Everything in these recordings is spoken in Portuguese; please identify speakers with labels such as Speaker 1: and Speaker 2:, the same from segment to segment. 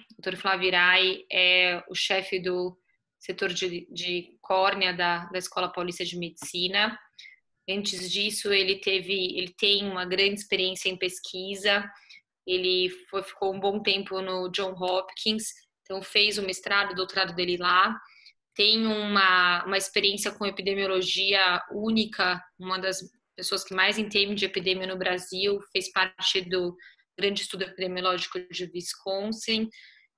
Speaker 1: O Dr. Flávio Irai é o chefe do setor de córnea da Escola Paulista de Medicina. Antes disso, ele tem uma grande experiência em pesquisa. Ele ficou um bom tempo no John Hopkins, então fez o mestrado, o doutorado dele lá. Tem uma experiência com epidemiologia única, uma das pessoas que mais entende de epidemia no Brasil, fez parte do grande estudo epidemiológico de Wisconsin.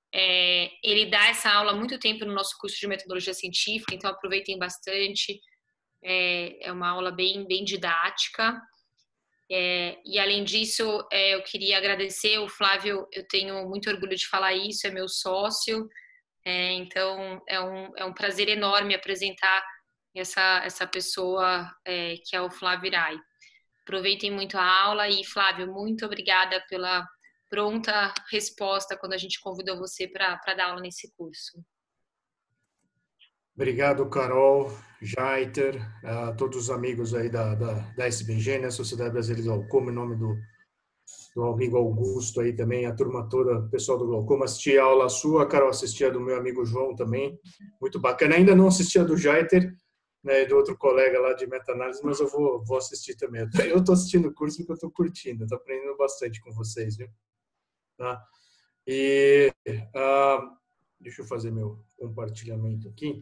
Speaker 1: Ele dá essa aula há muito tempo no nosso curso de metodologia científica, então aproveitem bastante. É uma aula bem didática. E além disso, eu queria agradecer o Flávio, eu tenho muito orgulho de falar isso, é meu sócio, então é um prazer enorme apresentar essa pessoa que é o Flávio Irai. Aproveitem muito a aula e, Flávio, muito obrigada pela pronta resposta quando a gente convidou você para dar aula nesse curso.
Speaker 2: Obrigado, Carol, Jaiter, a todos os amigos aí da SBG, né, Sociedade Brasileira do Glaucoma, em nome do amigo Augusto aí também, a turma toda, o pessoal do Glaucoma. Assisti a aula sua, Carol, assisti a do meu amigo João também, muito bacana. Ainda não assisti a do Jaiter, né, do outro colega lá de meta-análise, mas eu vou assistir também. Eu estou assistindo o curso porque eu estou curtindo, estou aprendendo bastante com vocês, viu? Tá? E deixa eu fazer meu compartilhamento aqui.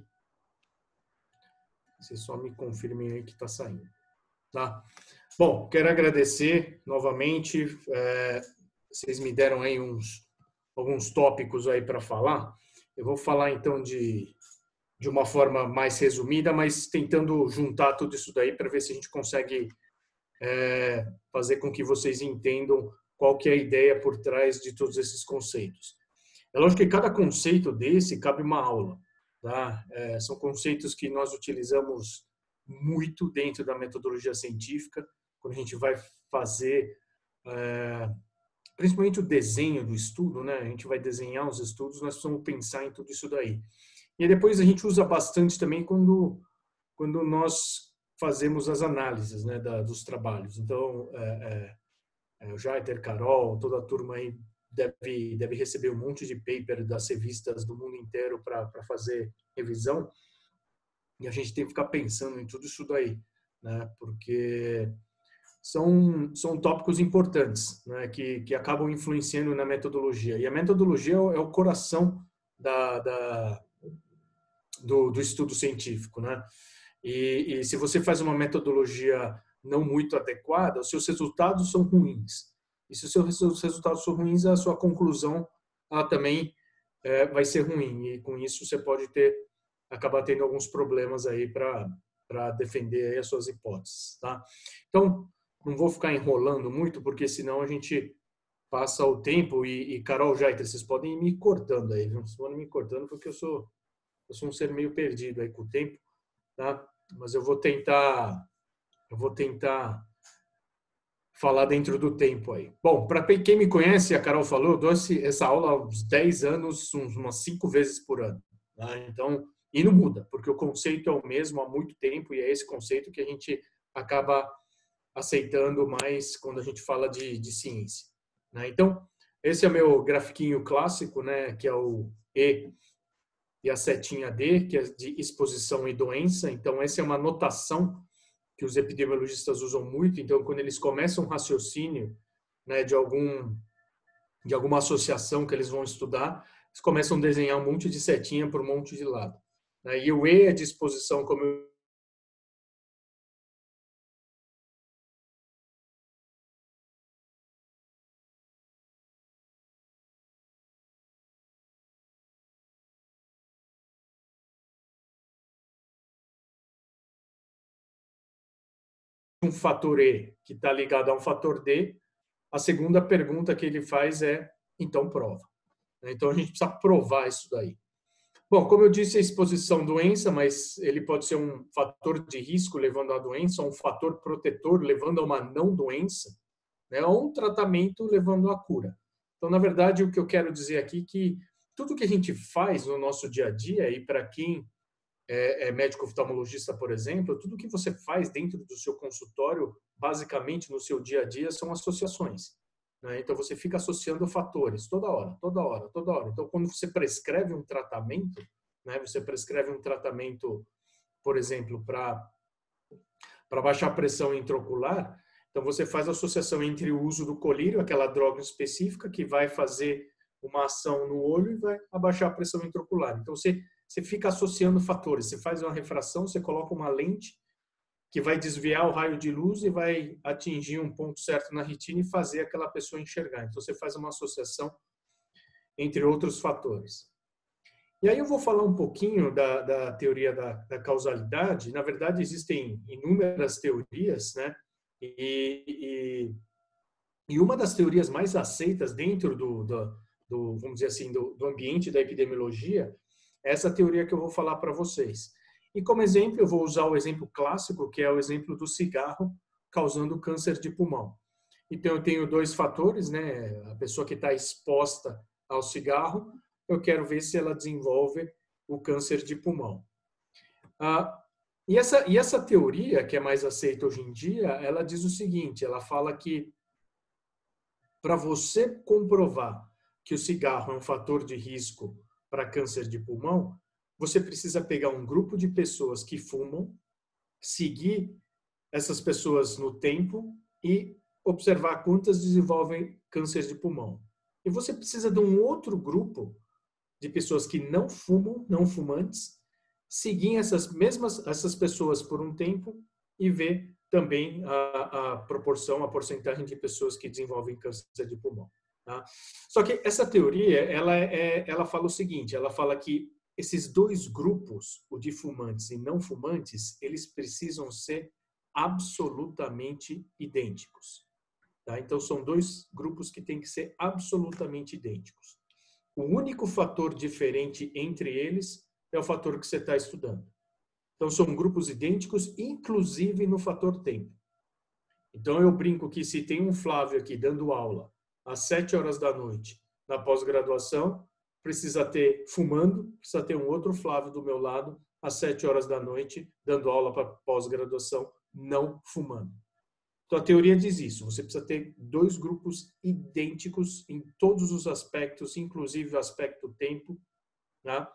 Speaker 2: Vocês só me confirmem aí que está saindo. Tá? Bom, quero agradecer novamente. Vocês me deram aí alguns tópicos aí para falar. Eu vou falar então de uma forma mais resumida, mas tentando juntar tudo isso daí para ver se a gente consegue fazer com que vocês entendam qual que é a ideia por trás de todos esses conceitos. É lógico que cada conceito desse cabe uma aula. Tá? São conceitos que nós utilizamos muito dentro da metodologia científica, quando a gente vai fazer, principalmente o desenho do estudo, né? A gente vai desenhar os estudos, nós precisamos pensar em tudo isso daí. E depois a gente usa bastante também quando nós fazemos as análises, né, dos trabalhos. Então, o Jaiter, Carol, toda a turma aí deve receber um monte de paper das revistas do mundo inteiro para fazer revisão, e a gente tem que ficar pensando em tudo isso daí, né? Porque são tópicos importantes, né? que acabam influenciando na metodologia, e a metodologia é o coração do estudo científico, né? E se você faz uma metodologia não muito adequada, os seus resultados são ruins. E se os seus resultados são ruins, a sua conclusão também vai ser ruim. E com isso você pode acabar tendo alguns problemas aí para defender aí as suas hipóteses. Tá? Então, não vou ficar enrolando muito, porque senão a gente passa o tempo. E Carol, Jaiter, vocês podem ir me cortando aí, viu? Vocês podem me cortando, porque eu sou um ser meio perdido aí com o tempo. Tá? Mas eu vou tentar falar dentro do tempo aí. Bom, para quem me conhece, a Carol falou, eu dou essa aula há uns 10 anos, umas 5 vezes por ano. Tá? Então, e não muda, porque o conceito é o mesmo há muito tempo e é esse conceito que a gente acaba aceitando mais quando a gente fala de ciência. Né? Então, esse é o meu grafiquinho clássico, né, que é o E e a setinha D, que é de exposição e doença. Então, essa é uma notação que os epidemiologistas usam muito. Então, quando eles começam um raciocínio, né, de alguma associação que eles vão estudar, eles começam a desenhar um monte de setinha por um monte de lado. E o E é de exposição, como eu um fator E que está ligado a um fator D, a segunda pergunta que ele faz é, então prova. Então a gente precisa provar isso daí. Bom, como eu disse, a exposição doença, mas ele pode ser um fator de risco levando à doença, ou um fator protetor levando a uma não doença, né, ou um tratamento levando à cura. Então, na verdade, o que eu quero dizer aqui é que tudo que a gente faz no nosso dia a dia, e para quem é médico oftalmologista, por exemplo, tudo que você faz dentro do seu consultório, basicamente no seu dia a dia, são associações. né? Então, você fica associando fatores toda hora, toda hora, toda hora. Então, quando você prescreve um tratamento, né? Você prescreve um tratamento, por exemplo, para baixar a pressão intraocular, então você faz a associação entre o uso do colírio, aquela droga específica que vai fazer uma ação no olho e vai abaixar a pressão intraocular. Então você fica associando fatores, você faz uma refração, você coloca uma lente que vai desviar o raio de luz e vai atingir um ponto certo na retina e fazer aquela pessoa enxergar. Então você faz uma associação entre outros fatores. E aí eu vou falar um pouquinho da teoria da causalidade. Na verdade, existem inúmeras teorias, né? E uma das teorias mais aceitas dentro vamos dizer assim, do ambiente da epidemiologia é essa teoria que eu vou falar para vocês. E como exemplo, eu vou usar o exemplo clássico, que é o exemplo do cigarro causando câncer de pulmão. Então, eu tenho dois fatores, né? A pessoa que está exposta ao cigarro, eu quero ver se ela desenvolve o câncer de pulmão. E essa teoria, que é mais aceita hoje em dia, ela diz o seguinte, ela fala que para você comprovar que o cigarro é um fator de risco para câncer de pulmão, você precisa pegar um grupo de pessoas que fumam, seguir essas pessoas no tempo e observar quantas desenvolvem câncer de pulmão. E você precisa de um outro grupo de pessoas que não fumam, não fumantes, seguir essas pessoas por um tempo e ver também a proporção, a porcentagem de pessoas que desenvolvem câncer de pulmão. Tá? Só que essa teoria, ela fala o seguinte, ela fala que esses dois grupos, o de fumantes e não fumantes, eles precisam ser absolutamente idênticos. Tá? Então, são dois grupos que têm que ser absolutamente idênticos. O único fator diferente entre eles é o fator que você está estudando. Então, são grupos idênticos, inclusive no fator tempo. Então, eu brinco que se tem um Flávio aqui dando aula às 7 horas da noite na pós-graduação, precisa ter fumando, precisa ter um outro Flávio do meu lado às 7 horas da noite dando aula para pós-graduação não fumando. Então, a teoria diz isso. Você precisa ter dois grupos idênticos em todos os aspectos, inclusive o aspecto tempo, né?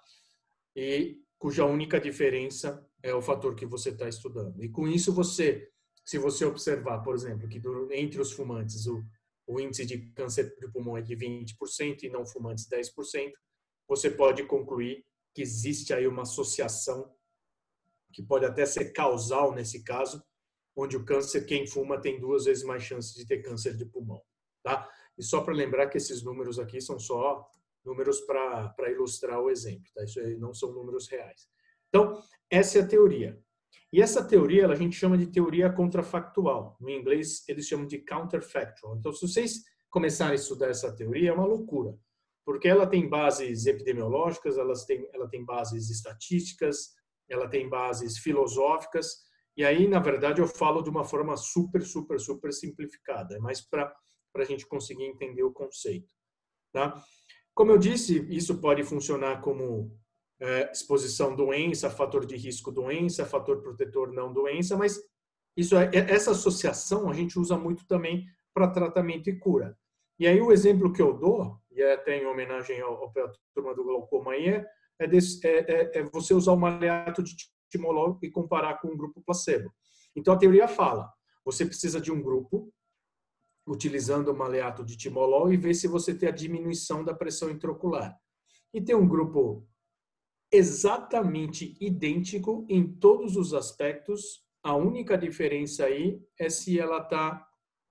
Speaker 2: E cuja única diferença é o fator que você está estudando. E com isso, se você observar, por exemplo, que entre os fumantes o índice de câncer de pulmão é de 20% e não fumantes 10%, você pode concluir que existe aí uma associação que pode até ser causal nesse caso, onde o câncer, quem fuma tem 2 vezes mais chances de ter câncer de pulmão. Tá? E só para lembrar que esses números aqui são só números para ilustrar o exemplo. Tá? Isso aí não são números reais. Então, essa é a teoria. E essa teoria a gente chama de teoria contrafactual. No inglês, eles chamam de counterfactual. Então, se vocês começarem a estudar essa teoria, é uma loucura. Porque ela tem bases epidemiológicas, ela tem bases estatísticas, ela tem bases filosóficas. E aí, na verdade, eu falo de uma forma super simplificada. É mais para a gente conseguir entender o conceito. Tá? Como eu disse, isso pode funcionar como exposição doença, fator de risco doença, fator protetor não doença, mas essa associação a gente usa muito também para tratamento e cura. E aí o exemplo que eu dou, e é até em homenagem ao turma do glaucoma aí, é você usar o maleato de timolol e comparar com um grupo placebo. Então a teoria fala, você precisa de um grupo utilizando o maleato de timolol e ver se você tem a diminuição da pressão intraocular. E tem um grupo exatamente idêntico em todos os aspectos. A única diferença aí é se ela está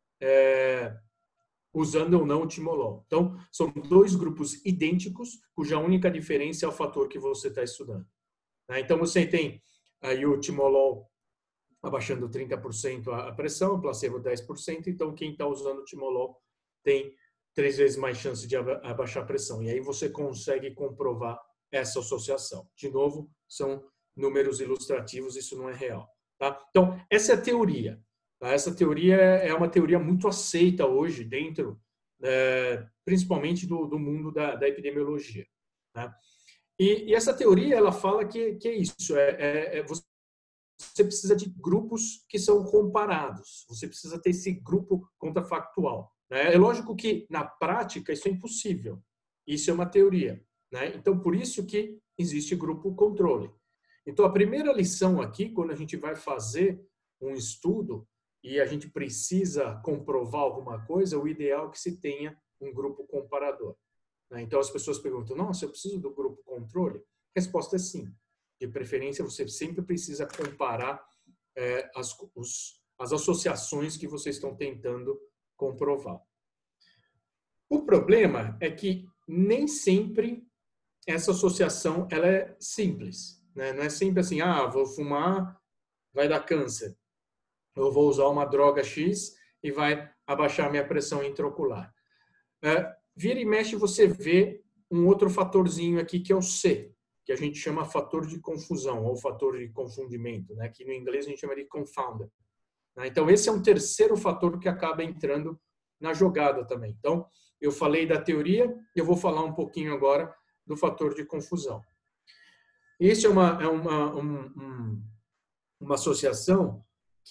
Speaker 2: usando ou não o timolol. Então, são dois grupos idênticos, cuja única diferença é o fator que você está estudando. Então, você tem aí o timolol abaixando 30% a pressão, o placebo 10%, então quem está usando o timolol tem 3 vezes mais chance de abaixar a pressão. E aí você consegue comprovar essa associação. De novo, são números ilustrativos, isso não é real. Tá? Então, essa é a teoria. Tá? Essa teoria é uma teoria muito aceita hoje dentro, principalmente do mundo da epidemiologia. Tá? E essa teoria, ela fala que é isso, você precisa de grupos que são comparados, você precisa ter esse grupo contrafactual. né? É lógico que, na prática, isso é impossível. Isso é uma teoria, né? Então, por isso que existe grupo controle. Então, a primeira lição aqui, quando a gente vai fazer um estudo e a gente precisa comprovar alguma coisa, o ideal é que se tenha um grupo comparador, né? Então, as pessoas perguntam, nossa, eu preciso do grupo controle? A resposta é sim. De preferência, você sempre precisa comparar as associações que vocês estão tentando comprovar. O problema é que nem sempre essa associação ela é simples, né? Não é sempre assim, vou fumar, vai dar câncer. Eu vou usar uma droga X e vai abaixar minha pressão intraocular. Vira e mexe você vê um outro fatorzinho aqui que é o C, que a gente chama fator de confusão ou fator de confundimento, né? Que no inglês a gente chama de confounder. Então esse é um terceiro fator que acaba entrando na jogada também. Então eu falei da teoria, eu vou falar um pouquinho agora do fator de confusão. Isso é uma associação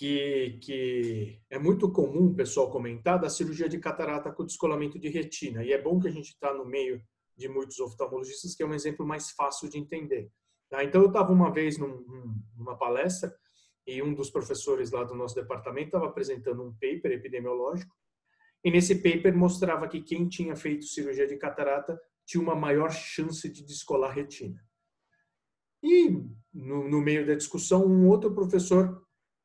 Speaker 2: que é muito comum o pessoal comentar da cirurgia de catarata com descolamento de retina. E é bom que a gente está no meio de muitos oftalmologistas, que é um exemplo mais fácil de entender. Tá? Então, eu estava uma vez numa palestra e um dos professores lá do nosso departamento estava apresentando um paper epidemiológico e nesse paper mostrava que quem tinha feito cirurgia de catarata tinha uma maior chance de descolar retina. E no meio da discussão, um outro professor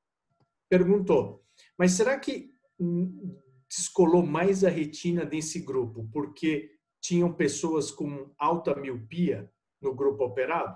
Speaker 2: perguntou, mas será que descolou mais a retina desse grupo porque tinham pessoas com alta miopia no grupo operado?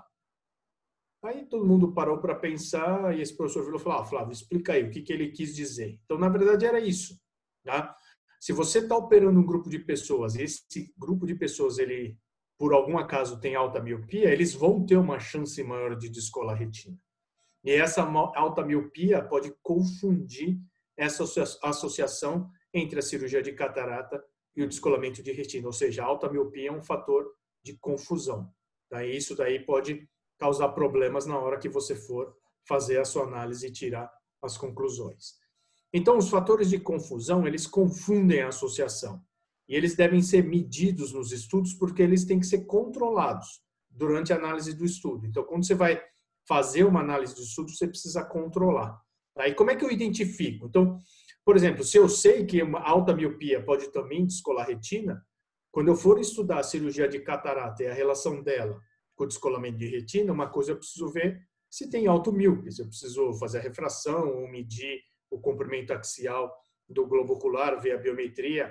Speaker 2: Aí todo mundo parou para pensar e esse professor virou e falou, Flávio, explica aí o que ele quis dizer. Então, na verdade, era isso. Tá? Se você está operando um grupo de pessoas e esse grupo de pessoas, ele, por algum acaso, tem alta miopia, eles vão ter uma chance maior de descolar a retina. E essa alta miopia pode confundir essa associação entre a cirurgia de catarata e o descolamento de retina. Ou seja, a alta miopia é um fator de confusão. Tá? E isso daí pode causar problemas na hora que você for fazer a sua análise e tirar as conclusões. Então, os fatores de confusão, eles confundem a associação. E eles devem ser medidos nos estudos porque eles têm que ser controlados durante a análise do estudo. Então, quando você vai fazer uma análise de estudo, você precisa controlar. Tá? E como é que eu identifico? Então, por exemplo, se eu sei que uma alta miopia pode também descolar a retina, quando eu for estudar a cirurgia de catarata e a relação dela com o descolamento de retina, uma coisa eu preciso ver se tem automíopes. Eu preciso fazer a refração ou medir o comprimento axial do globo ocular, ver a biometria,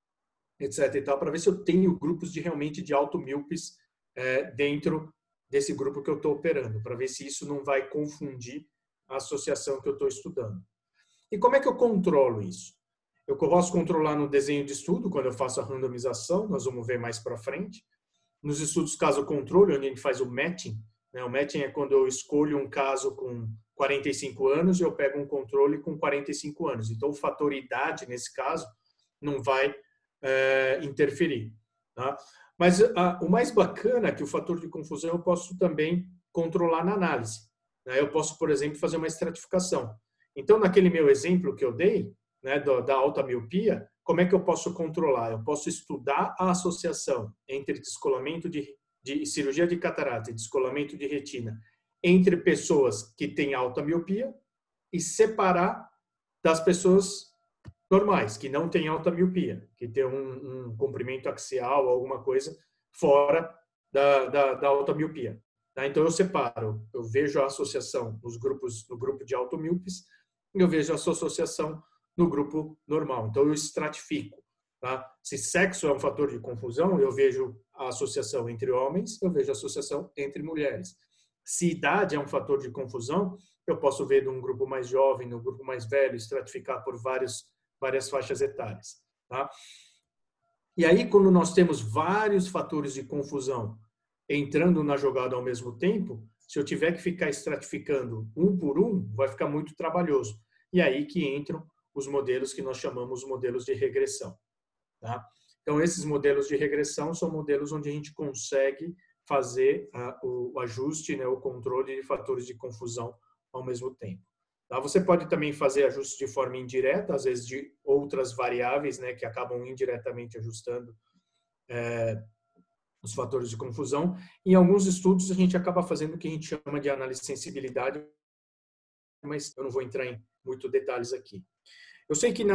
Speaker 2: etc. e tal, para ver se eu tenho grupos realmente de automíopes dentro desse grupo que eu estou operando, para ver se isso não vai confundir a associação que eu estou estudando. E como é que eu controlo isso? Eu posso controlar no desenho de estudo, quando eu faço a randomização, nós vamos ver mais para frente. Nos estudos caso-controle, onde a gente faz o matching, né? O matching é quando eu escolho um caso com 45 anos e eu pego um controle com 45 anos. Então, o fator idade, nesse caso, não vai interferir. Tá? Mas o mais bacana é que o fator de confusão eu posso também controlar na análise. Né? Eu posso, por exemplo, fazer uma estratificação. Então, naquele meu exemplo que eu dei, né, da alta miopia, como é que eu posso controlar? Eu posso estudar a associação entre descolamento de cirurgia de catarata e descolamento de retina entre pessoas que têm alta miopia e separar das pessoas normais, que não têm alta miopia, que tem um comprimento axial, alguma coisa fora da alta miopia. Tá? Então, eu separo, eu vejo a associação no grupo de automíopes e eu vejo a sua associação no grupo normal. Então, eu estratifico. Tá? Se sexo é um fator de confusão, eu vejo a associação entre homens, eu vejo a associação entre mulheres. Se idade é um fator de confusão, eu posso ver de um grupo mais jovem, no grupo mais velho, estratificar por várias faixas etárias. Tá? E aí, quando nós temos vários fatores de confusão entrando na jogada ao mesmo tempo, se eu tiver que ficar estratificando um por um, vai ficar muito trabalhoso. E aí que entram os modelos que nós chamamos modelos de regressão. Tá? Então, esses modelos de regressão são modelos onde a gente consegue fazer o ajuste, né, o controle de fatores de confusão ao mesmo tempo. Tá? Você pode também fazer ajustes de forma indireta, às vezes de outras variáveis, né, que acabam indiretamente ajustando os fatores de confusão. Em alguns estudos, a gente acaba fazendo o que a gente chama de análise de sensibilidade, mas eu não vou entrar em muito detalhes aqui. Eu sei que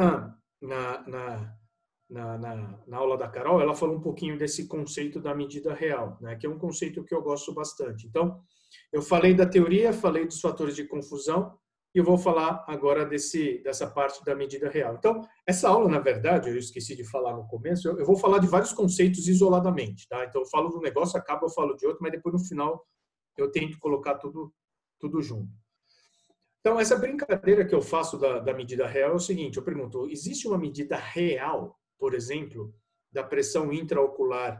Speaker 2: na aula da Carol, ela falou um pouquinho desse conceito da medida real, né, que é um conceito que eu gosto bastante. Então, eu falei da teoria, falei dos fatores de confusão, e eu vou falar agora dessa parte da medida real. Então, essa aula, na verdade, eu esqueci de falar no começo, eu vou falar de vários conceitos isoladamente, tá? Então, eu falo de um negócio, acaba, eu falo de outro, mas depois, no final, eu tento colocar tudo junto. Então, essa brincadeira que eu faço da medida real é o seguinte, eu pergunto, existe uma medida real, por exemplo, da pressão intraocular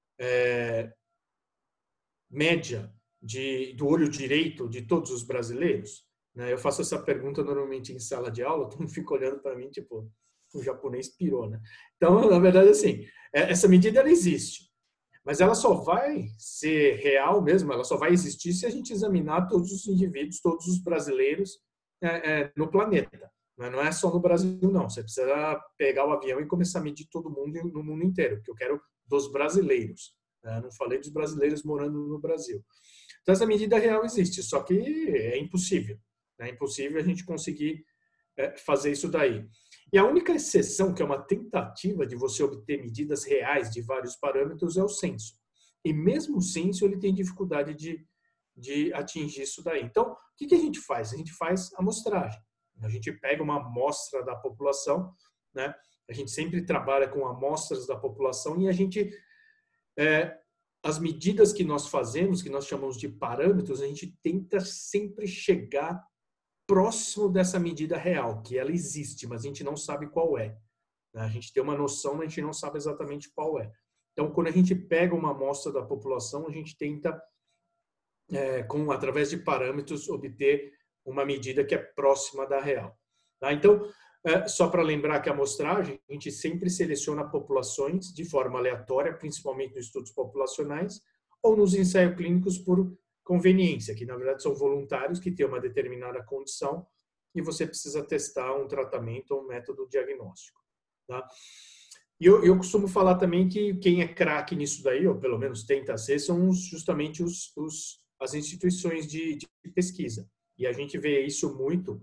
Speaker 2: média do olho direito de todos os brasileiros? Eu faço essa pergunta normalmente em sala de aula, todo mundo fica olhando para mim, tipo, o japonês pirou, né? Então, na verdade, assim, essa medida ela existe, mas ela só vai ser real mesmo, ela só vai existir se a gente examinar todos os indivíduos, todos os brasileiros no planeta. Não é só no Brasil, não. Você precisa pegar o avião e começar a medir todo mundo no mundo inteiro, porque eu quero dos brasileiros. Não falei dos brasileiros morando no Brasil. Então, essa medida real existe, só que é impossível. É impossível a gente conseguir fazer isso daí. E a única exceção, que é uma tentativa de você obter medidas reais de vários parâmetros, é o censo. E mesmo o censo, ele tem dificuldade de atingir isso daí. Então, o que a gente faz? A gente faz amostragem. A gente pega uma amostra da população, né? A gente sempre trabalha com amostras da população e a gente as medidas que nós fazemos, que nós chamamos de parâmetros, a gente tenta sempre chegar próximo dessa medida real, que ela existe, mas a gente não sabe qual é. A gente tem uma noção, mas a gente não sabe exatamente qual é. Então, quando a gente pega uma amostra da população, a gente tenta, através de parâmetros, obter uma medida que é próxima da real. Tá? Então, só para lembrar que a amostragem, a gente sempre seleciona populações de forma aleatória, principalmente nos estudos populacionais, ou nos ensaios clínicos por conveniência, que na verdade são voluntários que têm uma determinada condição e você precisa testar um tratamento ou um método diagnóstico. Tá? E eu costumo falar também que quem é craque nisso daí, ou pelo menos tenta ser, são justamente as instituições de pesquisa. E a gente vê isso muito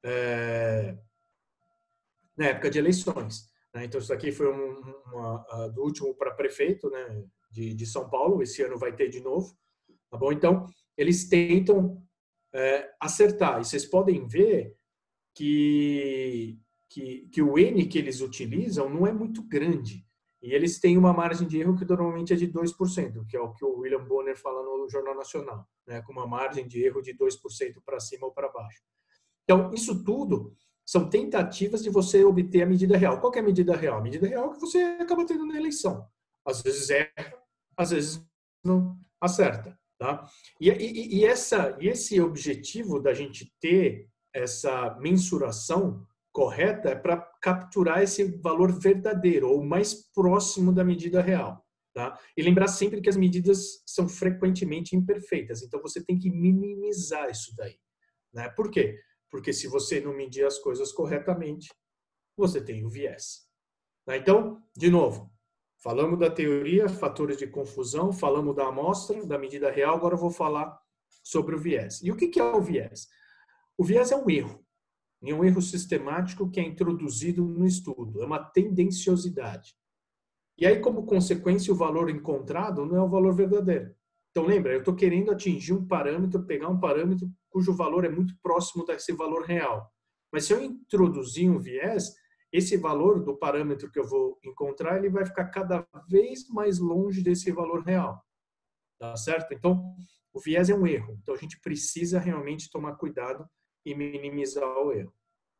Speaker 2: na época de eleições. Né? Então, isso aqui foi do último para prefeito, né, de São Paulo, esse ano vai ter de novo. Tá bom? Então, eles tentam acertar. E vocês podem ver que o N que eles utilizam não é muito grande. E eles têm uma margem de erro que normalmente é de 2%, que é o que o William Bonner fala no Jornal Nacional, né? Com uma margem de erro de 2% para cima ou para baixo. Então, isso tudo são tentativas de você obter a medida real. Qual que é a medida real? A medida real é que você acaba tendo na eleição. Às vezes erra, às vezes não acerta. Tá? E esse objetivo da gente ter essa mensuração correta é para capturar esse valor verdadeiro, ou mais próximo da medida real. Tá? E lembrar sempre que as medidas são frequentemente imperfeitas, então você tem que minimizar isso daí. Né? Por quê? Porque se você não medir as coisas corretamente, você tem o viés. Tá? Então, de novo, falamos da teoria, fatores de confusão, falamos da amostra, da medida real, agora eu vou falar sobre o viés. E o que é o viés? O viés é um erro, e um erro sistemático que é introduzido no estudo, é uma tendenciosidade. E aí, como consequência, o valor encontrado não é o valor verdadeiro. Então, lembra, eu estou querendo atingir um parâmetro, pegar um parâmetro cujo valor é muito próximo desse valor real. Mas se eu introduzir um viés, esse valor do parâmetro que eu vou encontrar, ele vai ficar cada vez mais longe desse valor real. Tá certo? Então, o viés é um erro. Então, a gente precisa realmente tomar cuidado e minimizar o erro.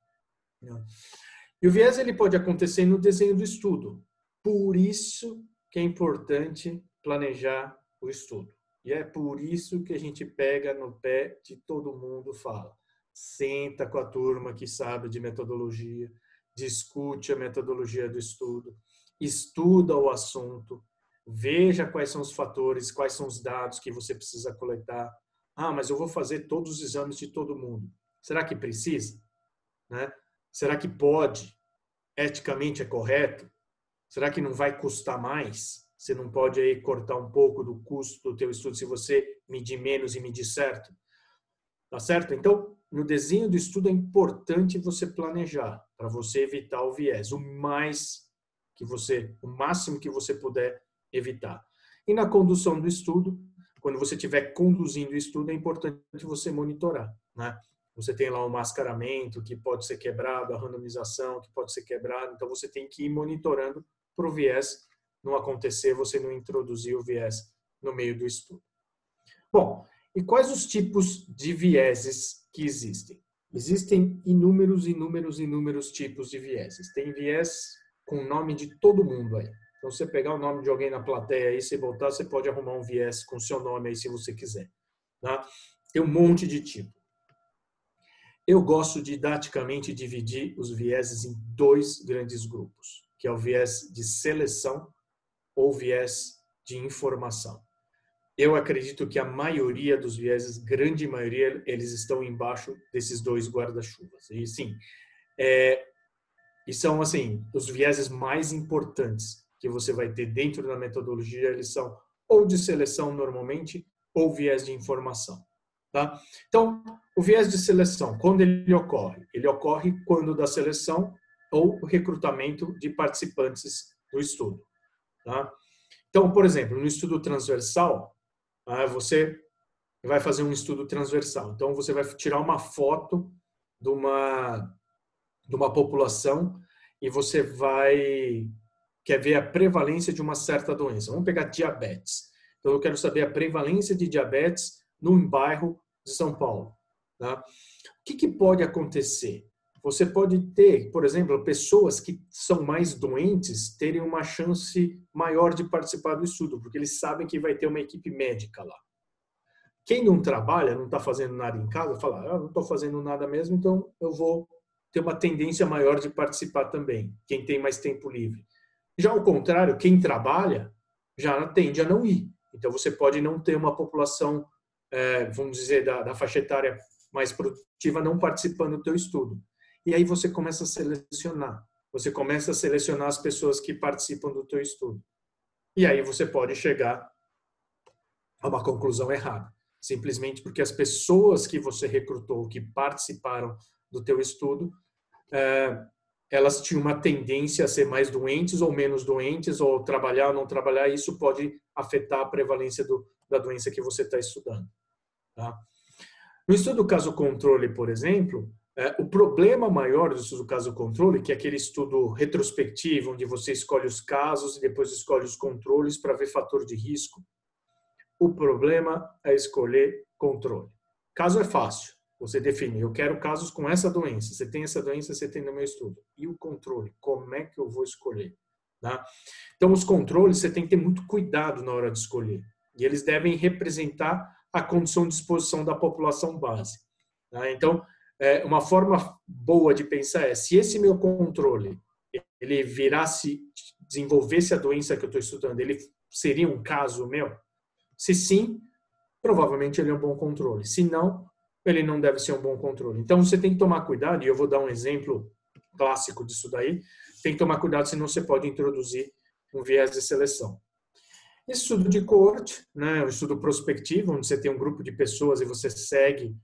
Speaker 2: E o viés ele pode acontecer no desenho do estudo. Por isso que é importante planejar o estudo. E é por isso que a gente pega no pé de todo mundo, fala. Senta com a turma que sabe de metodologia, discute a metodologia do estudo, estuda o assunto, veja quais são os fatores, quais são os dados que você precisa coletar. Ah, mas eu vou fazer todos os exames de todo mundo. Será que precisa? Né? Será que pode? Eticamente é correto? Será que não vai custar mais? Você não pode aí cortar um pouco do custo do teu estudo se você medir menos e medir certo? Tá certo? Então, no desenho do estudo é importante você planejar para você evitar o viés, o máximo que você puder evitar. E na condução do estudo, quando você estiver conduzindo o estudo, é importante você monitorar, né? Você tem lá o mascaramento que pode ser quebrado, a randomização que pode ser quebrado, então você tem que ir monitorando para o viés não acontecer, você não introduzir o viés no meio do estudo. Bom, e quais os tipos de vieses que existem? Existem inúmeros tipos de vieses. Tem viés com o nome de todo mundo aí. Então, você pegar o nome de alguém na plateia aí, você botar, você pode arrumar um viés com o seu nome aí, se você quiser. Tá? Tem um monte de tipo. Eu gosto didaticamente de dividir os vieses em dois grandes grupos, que é o viés de seleção ou viés de informação. Eu acredito que a maioria dos vieses, grande maioria, eles estão embaixo desses dois guarda-chuvas. E sim, e são assim, os vieses mais importantes que você vai ter dentro da metodologia, eles são ou de seleção normalmente, ou viés de informação. Tá? Então, o viés de seleção, quando ele ocorre? Ele ocorre quando da seleção ou o recrutamento de participantes do estudo. Tá? Então, por exemplo, no estudo transversal, você vai fazer um estudo transversal. Então, você vai tirar uma foto de uma população e você quer ver a prevalência de uma certa doença. Vamos pegar diabetes. Então, eu quero saber a prevalência de diabetes num bairro de São Paulo. Tá? O que pode acontecer? Você pode ter, por exemplo, pessoas que são mais doentes terem uma chance maior de participar do estudo, porque eles sabem que vai ter uma equipe médica lá. Quem não trabalha, não está fazendo nada em casa, fala, não estou fazendo nada mesmo, então eu vou ter uma tendência maior de participar também, quem tem mais tempo livre. Já ao contrário, quem trabalha já tende a não ir. Então você pode não ter uma população, vamos dizer, da faixa etária mais produtiva não participando do teu estudo. E aí você começa a selecionar. Você começa a selecionar as pessoas que participam do teu estudo. E aí você pode chegar a uma conclusão errada. Simplesmente porque as pessoas que você recrutou, que participaram do teu estudo, elas tinham uma tendência a ser mais doentes ou menos doentes, ou trabalhar ou não trabalhar, e isso pode afetar a prevalência da doença que você está estudando. Tá? No estudo caso-controle, por exemplo, o problema maior do estudo caso-controle, que é aquele estudo retrospectivo, onde você escolhe os casos e depois escolhe os controles para ver fator de risco, o problema é escolher controle. Caso é fácil. Você define, eu quero casos com essa doença. Você tem essa doença, você tem no meu estudo. E o controle, como é que eu vou escolher? Tá? Então, os controles, você tem que ter muito cuidado na hora de escolher. E eles devem representar a condição de exposição da população base. Tá? Então, uma forma boa de pensar é, se esse meu controle, ele desenvolvesse a doença que eu estou estudando, ele seria um caso meu? Se sim, provavelmente ele é um bom controle. Se não, ele não deve ser um bom controle. Então, você tem que tomar cuidado, e eu vou dar um exemplo clássico disso daí, tem que tomar cuidado, senão você pode introduzir um viés de seleção. Estudo de coorte, né, um estudo prospectivo, onde você tem um grupo de pessoas e você segue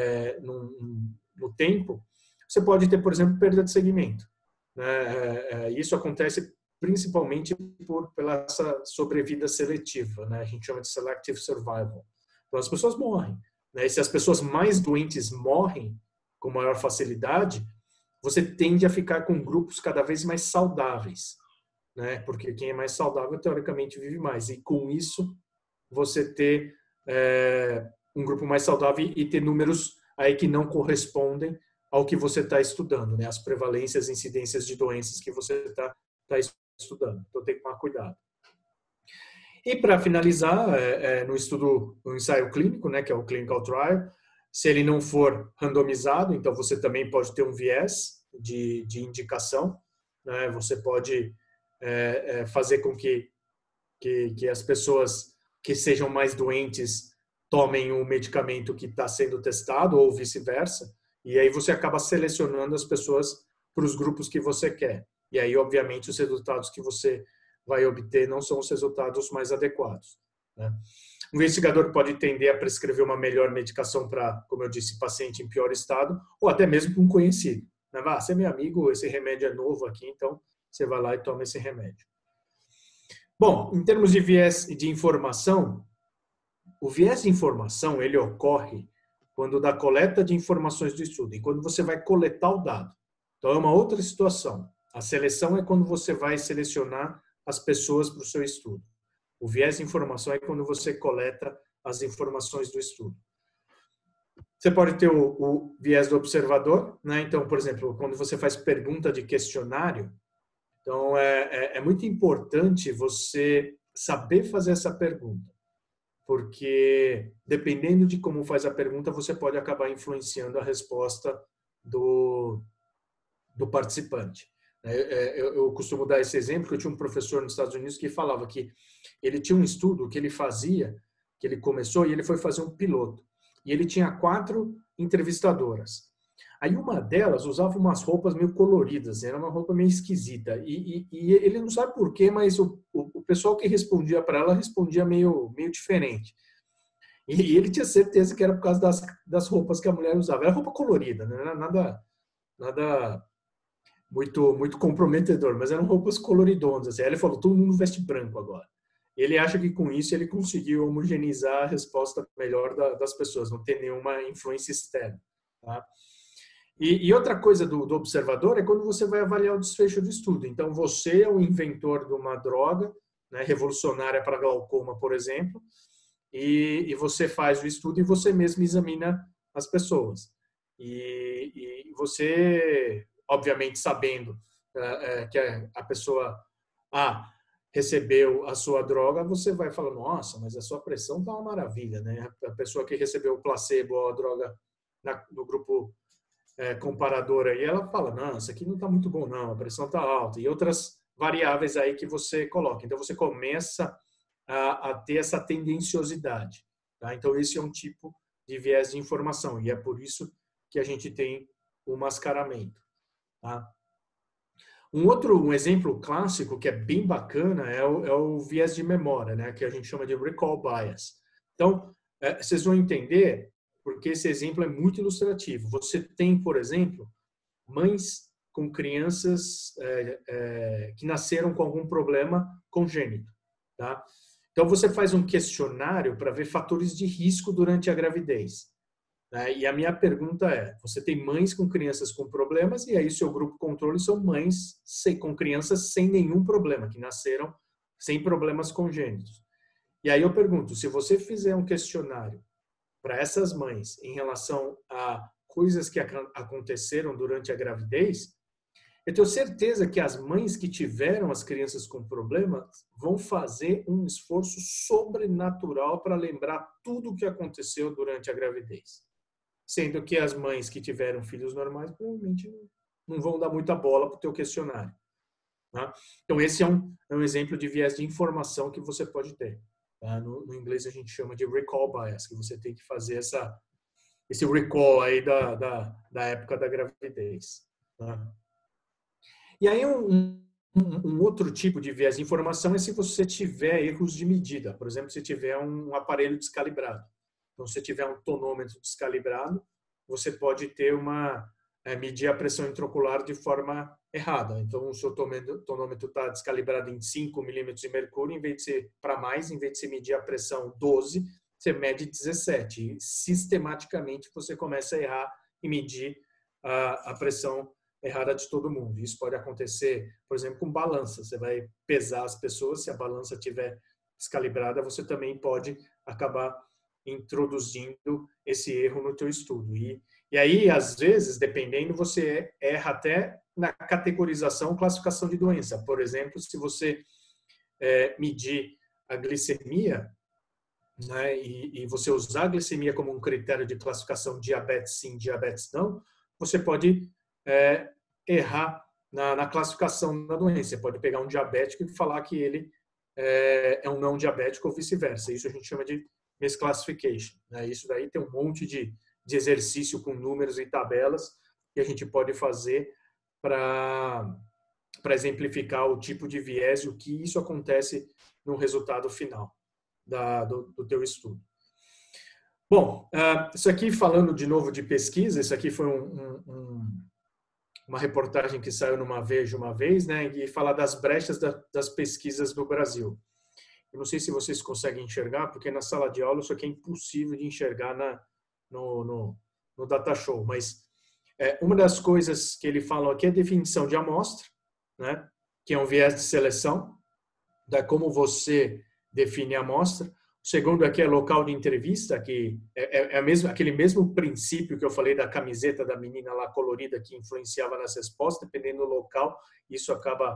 Speaker 2: no tempo, você pode ter, por exemplo, perda de segmento. Né? Isso acontece principalmente pela essa sobrevida seletiva, né? A gente chama de selective survival. Então, as pessoas morrem. Né? E se as pessoas mais doentes morrem com maior facilidade, você tende a ficar com grupos cada vez mais saudáveis. Né? Porque quem é mais saudável, teoricamente, vive mais. E com isso, você ter um grupo mais saudável e ter números aí que não correspondem ao que você está estudando, né? As prevalências e incidências de doenças que você está estudando. Então, tem que tomar cuidado. E, para finalizar, no ensaio clínico, né, que é o clinical trial, se ele não for randomizado, então você também pode ter um viés de indicação. Né? Você pode fazer com que as pessoas que sejam mais doentes tomem o medicamento que está sendo testado ou vice-versa. E aí você acaba selecionando as pessoas para os grupos que você quer. E aí, obviamente, os resultados que você vai obter não são os resultados mais adequados, né? O investigador pode tender a prescrever uma melhor medicação para, como eu disse, paciente em pior estado, ou até mesmo para um conhecido, né? Você é meu amigo, esse remédio é novo aqui, então você vai lá e toma esse remédio. Bom, em termos de viés de informação, o viés de informação ele ocorre quando da coleta de informações do estudo e quando você vai coletar o dado. Então é uma outra situação. A seleção é quando você vai selecionar as pessoas para o seu estudo. O viés de informação é quando você coleta as informações do estudo. Você pode ter o viés do observador, né? Então, por exemplo, quando você faz pergunta de questionário, então é muito importante você saber fazer essa pergunta, porque dependendo de como faz a pergunta, você pode acabar influenciando a resposta do participante. Eu costumo dar esse exemplo, que eu tinha um professor nos Estados Unidos que falava que ele tinha um estudo que ele fazia, que ele começou e ele foi fazer um piloto. E ele tinha 4 entrevistadoras. Aí uma delas usava umas roupas meio coloridas, era uma roupa meio esquisita. E ele não sabe por quê, mas o pessoal que respondia para ela respondia meio diferente. E ele tinha certeza que era por causa das roupas que a mulher usava. Era roupa colorida, não era nada muito comprometedor, mas eram roupas coloridões. Assim. Aí ele falou, todo mundo veste branco agora. Ele acha que com isso ele conseguiu homogeneizar a resposta melhor das pessoas, não ter nenhuma influência externa. Tá? E outra coisa do observador é quando você vai avaliar o desfecho do estudo. Então, você é o inventor de uma droga, né, revolucionária para glaucoma, por exemplo, e você faz o estudo e você mesmo examina as pessoas. E você, obviamente, sabendo que a pessoa recebeu a sua droga, você vai falar, nossa, mas a sua pressão está uma maravilha, né? A pessoa que recebeu o placebo ou a droga no grupo comparador aí, ela fala, não, isso aqui não está muito bom não, a pressão está alta. E outras variáveis aí que você coloca. Então, você começa a ter essa tendenciosidade. Tá? Então, esse é um tipo de viés de informação e é por isso que a gente tem o mascaramento. Tá? Um exemplo clássico que é bem bacana é o viés de memória, né? Que a gente chama de recall bias. Então, vocês vão entender porque esse exemplo é muito ilustrativo. Você tem, por exemplo, mães com crianças que nasceram com algum problema congênito. Tá? Então, você faz um questionário para ver fatores de risco durante a gravidez. Né? E a minha pergunta é, você tem mães com crianças com problemas e aí seu grupo controle são mães com crianças sem nenhum problema, que nasceram sem problemas congênitos. E aí eu pergunto, se você fizer um questionário para essas mães em relação a coisas que aconteceram durante a gravidez, eu tenho certeza que as mães que tiveram as crianças com problemas vão fazer um esforço sobrenatural para lembrar tudo o que aconteceu durante a gravidez. Sendo que as mães que tiveram filhos normais provavelmente não vão dar muita bola para o teu questionário. Tá? Então, esse é um exemplo de viés de informação que você pode ter. Tá? No inglês a gente chama de recall bias, que você tem que fazer esse recall aí da época da gravidez. Tá? E aí um outro tipo de viés de informação é se você tiver erros de medida. Por exemplo, se tiver um aparelho descalibrado. Então, se tiver um tonômetro descalibrado, você pode ter medir a pressão intraocular de forma errada. Então, o seu tonômetro está descalibrado em 5 milímetros de mercúrio, em vez de ser para mais, em vez de você medir a pressão 12, você mede 17. E, sistematicamente, você começa a errar e medir a pressão errada de todo mundo. Isso pode acontecer, por exemplo, com balança. Você vai pesar as pessoas, se a balança estiver descalibrada, você também pode acabar introduzindo esse erro no teu estudo. E aí, às vezes, dependendo, você erra até na categorização, classificação de doença. Por exemplo, se você medir a glicemia, né, e você usar a glicemia como um critério de classificação diabetes sim, diabetes não, você pode errar na classificação da doença. Você pode pegar um diabético e falar que ele é um não diabético ou vice-versa. Isso a gente chama de misclassification. Né? Isso daí tem um monte de de exercício com números e tabelas que a gente pode fazer para exemplificar o tipo de viés e o que isso acontece no resultado final do teu estudo. Bom, isso aqui falando de novo de pesquisa, isso aqui foi uma reportagem que saiu numa Veja uma vez, né, e fala das brechas das pesquisas no Brasil. Eu não sei se vocês conseguem enxergar, porque na sala de aula isso aqui é impossível de enxergar no data show, mas uma das coisas que ele fala aqui é a definição de amostra, né, que é um viés de seleção, da como você define a amostra. O segundo aqui é local de entrevista, que aquele mesmo princípio que eu falei da camiseta da menina lá colorida que influenciava nas respostas, dependendo do local, isso acaba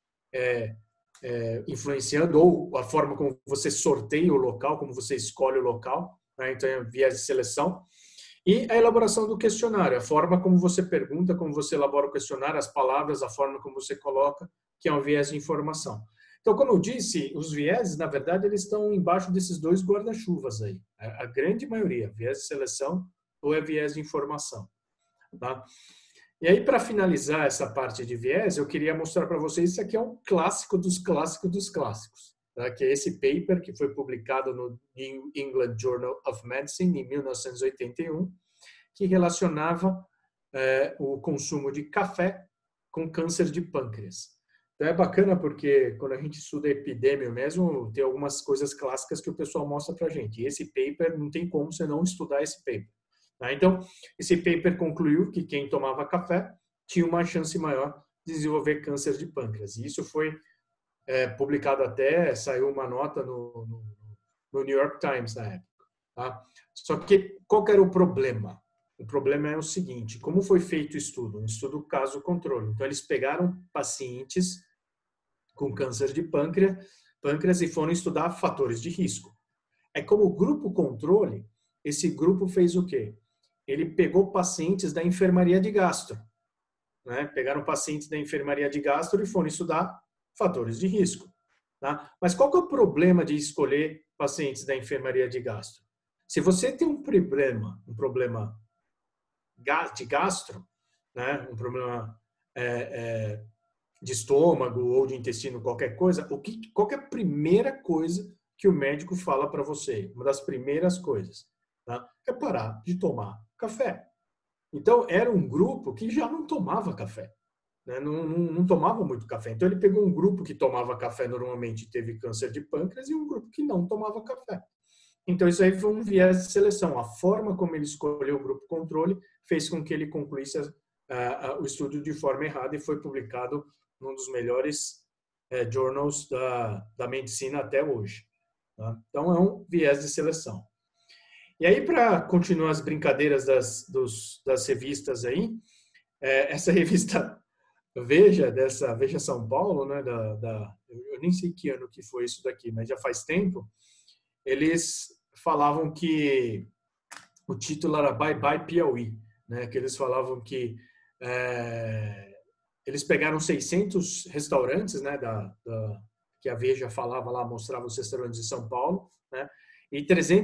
Speaker 2: influenciando, ou a forma como você sorteia o local, como você escolhe o local, né? Então é viés de seleção. E a elaboração do questionário, a forma como você pergunta, como você elabora o questionário, as palavras, a forma como você coloca, que é um viés de informação. Então, como eu disse, os vieses, na verdade, eles estão embaixo desses dois guarda-chuvas aí. A grande maioria, viés de seleção ou é viés de informação. Tá? E aí, para finalizar essa parte de viés, eu queria mostrar para vocês, isso aqui é um clássico dos clássicos dos clássicos, tá? Que é esse paper que foi publicado no New England Journal of Medicine em 1981, que relacionava o consumo de café com câncer de pâncreas. Então é bacana porque quando a gente estuda epidemia mesmo, tem algumas coisas clássicas que o pessoal mostra para a gente. E esse paper, não tem como você não estudar esse paper. Tá? Então, esse paper concluiu que quem tomava café tinha uma chance maior de desenvolver câncer de pâncreas. E isso foi publicado até, saiu uma nota no New York Times na época. Tá? Só que qual que era o problema? O problema é o seguinte, como foi feito o estudo? Um estudo caso-controle. Então, eles pegaram pacientes com câncer de pâncreas e foram estudar fatores de risco. Como grupo controle, esse grupo fez o quê? Ele pegou pacientes da enfermaria de gastro. Né? Pegaram pacientes da enfermaria de gastro e foram estudar fatores de risco. Tá? Mas qual que é o problema de escolher pacientes da enfermaria de gastro? Se você tem um problema de gastro, né? Um problema de estômago ou de intestino, qualquer coisa, qual que é a primeira coisa que o médico fala para você? Uma das primeiras coisas, tá? É parar de tomar café. Então, era um grupo que já não tomava café, né? Não tomava muito café. Então, ele pegou um grupo que tomava café normalmente e teve câncer de pâncreas e um grupo que não tomava café. Então, isso aí foi um viés de seleção. A forma como ele escolheu o grupo controle fez com que ele concluísse o estudo de forma errada e foi publicado num dos melhores journals da medicina até hoje. Tá? Então, é um viés de seleção. E aí, para continuar as brincadeiras das revistas aí, essa revista Veja, Veja São Paulo, né, eu nem sei que ano que foi isso daqui, mas já faz tempo, eles falavam que o título era Bye Bye Piauí, né, que eles falavam que eles pegaram 600 restaurantes, né, que a Veja falava lá, mostrava os restaurantes de São Paulo, né, e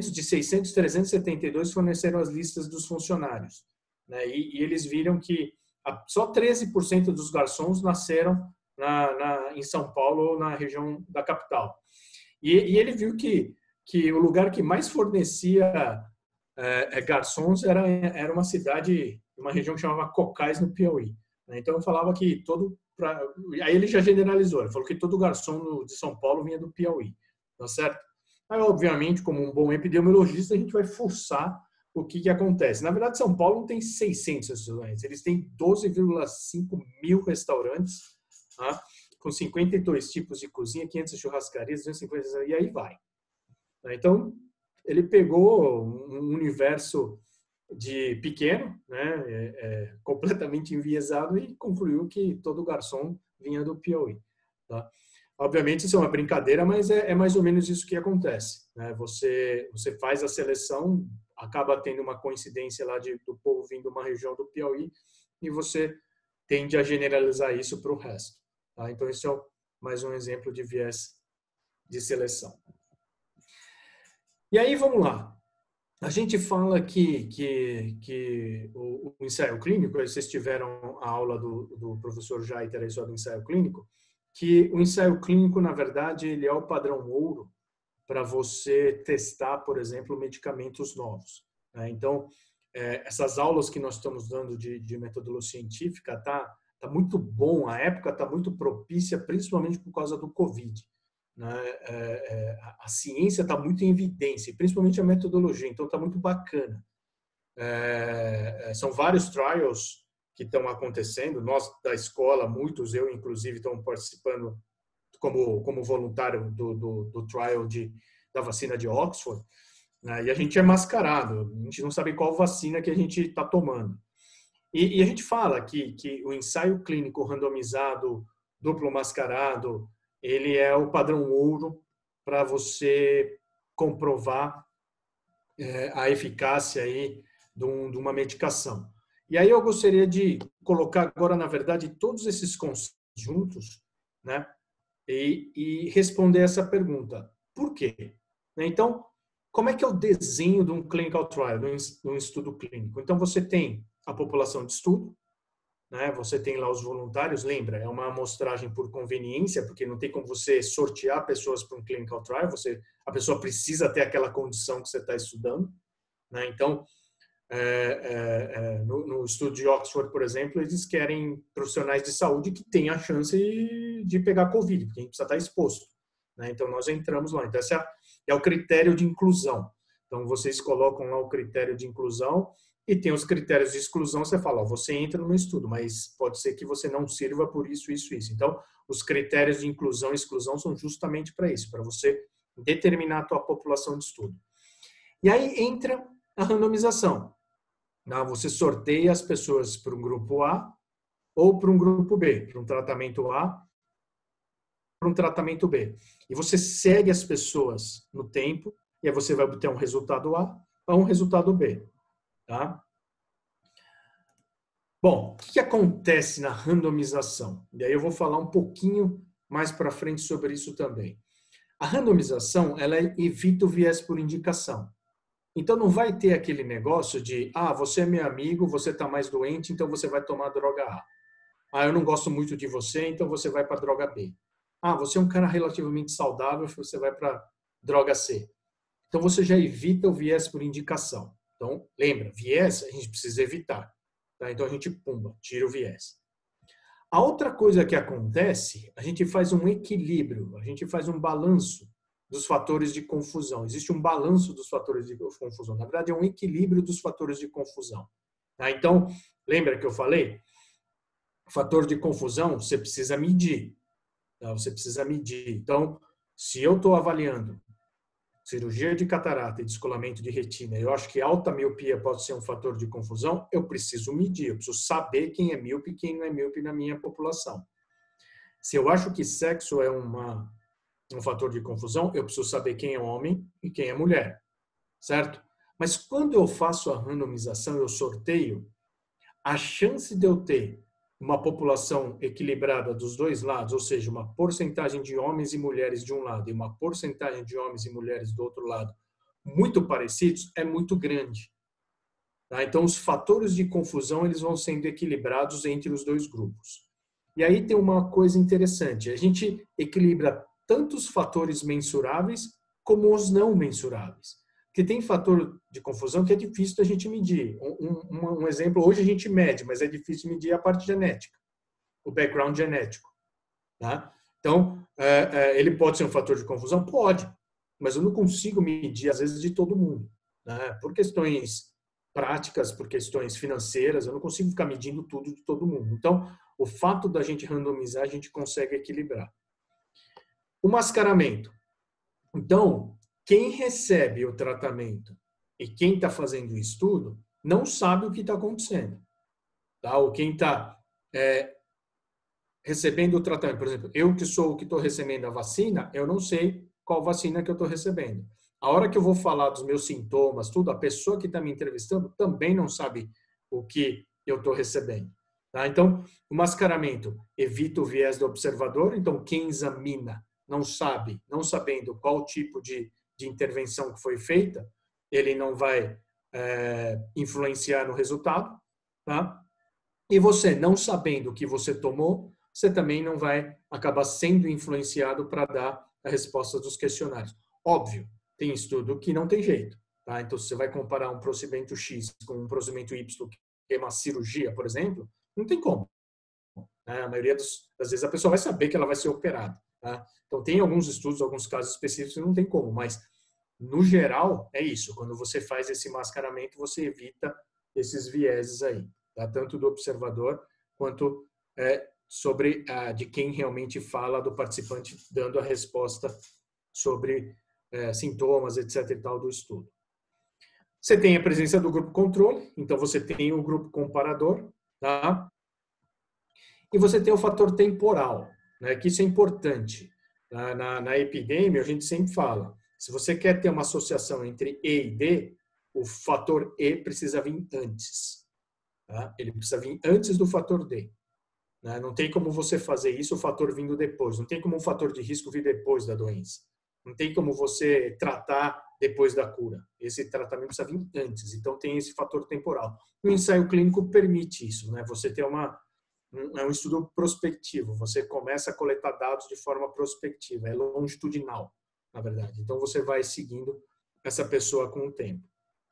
Speaker 2: 372 forneceram as listas dos funcionários. Né, e eles viram que só 13% dos garçons nasceram em São Paulo ou na região da capital. E ele viu que o lugar que mais fornecia garçons era uma cidade, uma região que chamava Cocais, no Piauí. Então, eu falava que aí ele já generalizou, ele falou que todo garçom de São Paulo vinha do Piauí, tá certo? Aí, obviamente, como um bom epidemiologista, a gente vai forçar o que acontece. Na verdade, São Paulo não tem 600 restaurantes, eles têm 12,5 mil restaurantes, tá? Com 52 tipos de cozinha, 500 churrascarias, 250, e aí vai. Então, ele pegou um universo pequeno, né, completamente enviesado, e concluiu que todo garçom vinha do Piauí. Tá? Obviamente, isso é uma brincadeira, mas é mais ou menos isso que acontece. Né? Você faz a seleção, acaba tendo uma coincidência lá do povo vindo de uma região do Piauí, e você tende a generalizar isso para o resto. Tá? Então, isso é mais um exemplo de viés de seleção. E aí, vamos lá. A gente fala que o ensaio clínico, vocês tiveram a aula do professor Jaiter aí sobre o ensaio clínico, que o ensaio clínico, na verdade, ele é o padrão ouro para você testar, por exemplo, medicamentos novos, né? Então, essas aulas que nós estamos dando de metodologia científica tá muito bom, a época está muito propícia, principalmente por causa do Covid, né? A ciência está muito em evidência, principalmente a metodologia, então está muito bacana. São vários trials que estão acontecendo, nós da escola, muitos, eu inclusive, estamos participando como voluntário do trial da vacina de Oxford, né? E a gente é mascarado, a gente não sabe qual vacina que a gente está tomando. E a gente fala que o ensaio clínico randomizado, duplo mascarado, ele é o padrão ouro para você comprovar a eficácia aí de uma medicação. E aí eu gostaria de colocar agora, na verdade, todos esses conceitos juntos, né? E responder essa pergunta. Por quê? Então, como é que é o desenho de um clinical trial, de um estudo clínico? Então, você tem a população de estudo, né? Você tem lá os voluntários, lembra, é uma amostragem por conveniência, porque não tem como você sortear pessoas para um clinical trial, a pessoa precisa ter aquela condição que você está estudando, né? Então, no estudo de Oxford, por exemplo, eles querem profissionais de saúde que tenham a chance de pegar Covid, porque a gente precisa estar exposto, né? Então, nós entramos lá. Então, esse é o critério de inclusão. Então, vocês colocam lá o critério de inclusão e tem os critérios de exclusão. Você fala, ó, você entra no estudo, mas pode ser que você não sirva por isso, isso, isso. Então, os critérios de inclusão e exclusão são justamente para isso, para você determinar a tua população de estudo. E aí entra a randomização. Você sorteia as pessoas para um grupo A ou para um grupo B, para um tratamento A, para um tratamento B. E você segue as pessoas no tempo, e aí você vai obter um resultado A ou um resultado B. Tá? Bom, o que acontece na randomização? E aí eu vou falar um pouquinho mais para frente sobre isso também. A randomização, ela evita o viés por indicação. Então não vai ter aquele negócio de, você é meu amigo, você está mais doente, então você vai tomar a droga A. Eu não gosto muito de você, então você vai para a droga B. Você é um cara relativamente saudável, você vai para a droga C. Então você já evita o viés por indicação. Então, lembra, viés a gente precisa evitar. Tá? Então a gente, tira o viés. A outra coisa que acontece, a gente faz um equilíbrio, a gente faz um balanço dos fatores de confusão. Existe um balanço dos fatores de confusão. Na verdade, é um equilíbrio dos fatores de confusão. Tá? Então, lembra que eu falei? Fator de confusão, você precisa medir. Tá? Você precisa medir. Então, se eu estou avaliando cirurgia de catarata e descolamento de retina, eu acho que alta miopia pode ser um fator de confusão, eu preciso medir, eu preciso saber quem é míope e quem não é míope na minha população. Se eu acho que sexo é um fator de confusão, eu preciso saber quem é homem e quem é mulher, certo? Mas quando eu faço a randomização, eu sorteio, a chance de eu ter uma população equilibrada dos dois lados, ou seja, uma porcentagem de homens e mulheres de um lado e uma porcentagem de homens e mulheres do outro lado, muito parecidos, é muito grande. Tá? Então, os fatores de confusão eles vão sendo equilibrados entre os dois grupos. E aí tem uma coisa interessante, a gente equilibra tanto os fatores mensuráveis como os não mensuráveis. Porque tem fator de confusão que é difícil da gente medir. Um exemplo, hoje a gente mede, mas é difícil medir a parte genética, o background genético. Tá? Então, ele pode ser um fator de confusão? Pode, mas eu não consigo medir, às vezes, de todo mundo. Né? Por questões práticas, por questões financeiras, eu não consigo ficar medindo tudo de todo mundo. Então, o fato da gente randomizar, a gente consegue equilibrar. O mascaramento. Então, quem recebe o tratamento e quem está fazendo o estudo não sabe o que está acontecendo. Tá? Ou quem está recebendo o tratamento. Por exemplo, eu que sou o que estou recebendo a vacina, eu não sei qual vacina que eu estou recebendo. A hora que eu vou falar dos meus sintomas, tudo, a pessoa que está me entrevistando também não sabe o que eu estou recebendo. Tá? Então, o mascaramento evita o viés do observador. Então, quem examina não sabe, não sabendo qual tipo de intervenção que foi feita, ele não vai influenciar no resultado, tá? E você, não sabendo o que você tomou, você também não vai acabar sendo influenciado para dar a resposta dos questionários. Óbvio, tem estudo que não tem jeito, tá? Então, se você vai comparar um procedimento X com um procedimento Y, que é uma cirurgia, por exemplo, não tem como. A maioria das vezes a pessoa vai saber que ela vai ser operada, tá? Então, tem alguns estudos, alguns casos específicos que não tem como, mas no geral é isso. Quando você faz esse mascaramento, você evita esses vieses aí, tá? Tanto do observador quanto sobre de quem realmente fala, do participante dando a resposta sobre sintomas, etc. e tal do estudo. Você tem a presença do grupo controle, então você tem o grupo comparador, tá? E você tem o fator temporal, né? Que isso é importante. Na epidemia, a gente sempre fala, se você quer ter uma associação entre E e D, o fator E precisa vir antes. Tá? Ele precisa vir antes do fator D. Né? Não tem como você fazer isso, o fator vindo depois. Não tem como um fator de risco vir depois da doença. Não tem como você tratar depois da cura. Esse tratamento precisa vir antes. Então, tem esse fator temporal. O ensaio clínico permite isso. Né? Você tem é um estudo prospectivo. Você começa a coletar dados de forma prospectiva. É longitudinal, na verdade. Então, você vai seguindo essa pessoa com o tempo.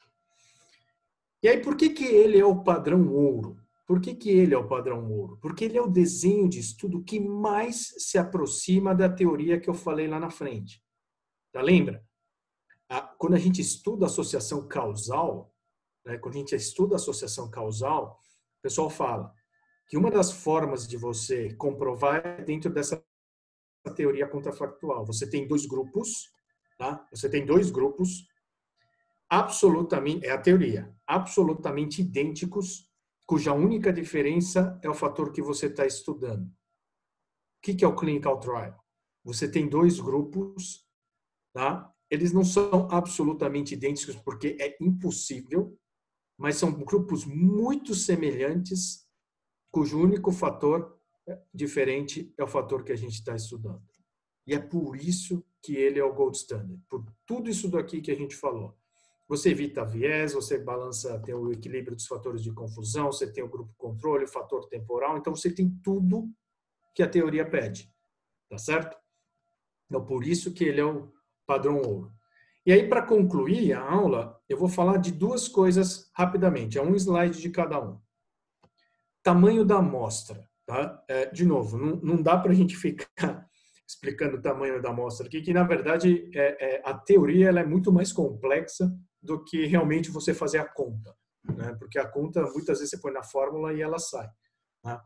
Speaker 2: E aí, por que ele é o padrão ouro? Por que ele é o padrão ouro? Porque ele é o desenho de estudo que mais se aproxima da teoria que eu falei lá na frente. Tá, lembra? Quando a gente estuda associação causal, né, quando a gente estuda associação causal, o pessoal fala que uma das formas de você comprovar é dentro dessa teoria contrafactual. Você tem dois grupos, tá? Você tem dois grupos absolutamente, é a teoria, absolutamente idênticos, cuja única diferença é o fator que você está estudando. O que é o clinical trial? Você tem dois grupos, tá? Eles não são absolutamente idênticos porque é impossível, mas são grupos muito semelhantes, cujo único fator diferente é o fator que a gente está estudando. E é por isso que ele é o gold standard. Por tudo isso daqui que a gente falou. Você evita viés, você balança, tem o equilíbrio dos fatores de confusão, você tem o grupo controle, o fator temporal, então você tem tudo que a teoria pede, tá certo? Então, por isso que ele é o padrão ouro. E aí, para concluir a aula, eu vou falar de duas coisas rapidamente, é um slide de cada um. Tamanho da amostra, tá? De novo, não dá para a gente ficar explicando o tamanho da amostra aqui, que na verdade a teoria ela é muito mais complexa do que realmente você fazer a conta, né? Porque a conta muitas vezes você põe na fórmula e ela sai. Tá?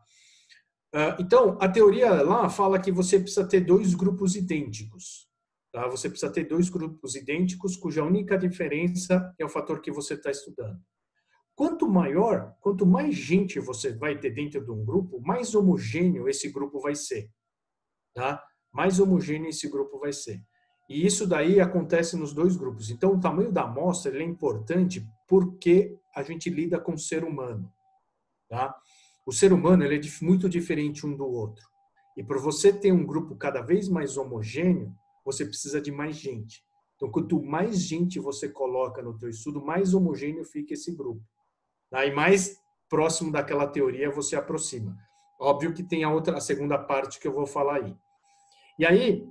Speaker 2: Então, a teoria lá fala que você precisa ter dois grupos idênticos. Tá? Você precisa ter dois grupos idênticos cuja única diferença é o fator que você está estudando. Quanto maior, quanto mais gente você vai ter dentro de um grupo, mais homogêneo esse grupo vai ser. Tá? Mais homogêneo esse grupo vai ser. E isso daí acontece nos dois grupos. Então, o tamanho da amostra ele é importante porque a gente lida com o ser humano. Tá? O ser humano ele é muito diferente um do outro. E para você ter um grupo cada vez mais homogêneo, você precisa de mais gente. Então, quanto mais gente você coloca no teu estudo, mais homogêneo fica esse grupo. Tá? E mais próximo daquela teoria você aproxima. Óbvio que tem a segunda parte que eu vou falar aí. E aí,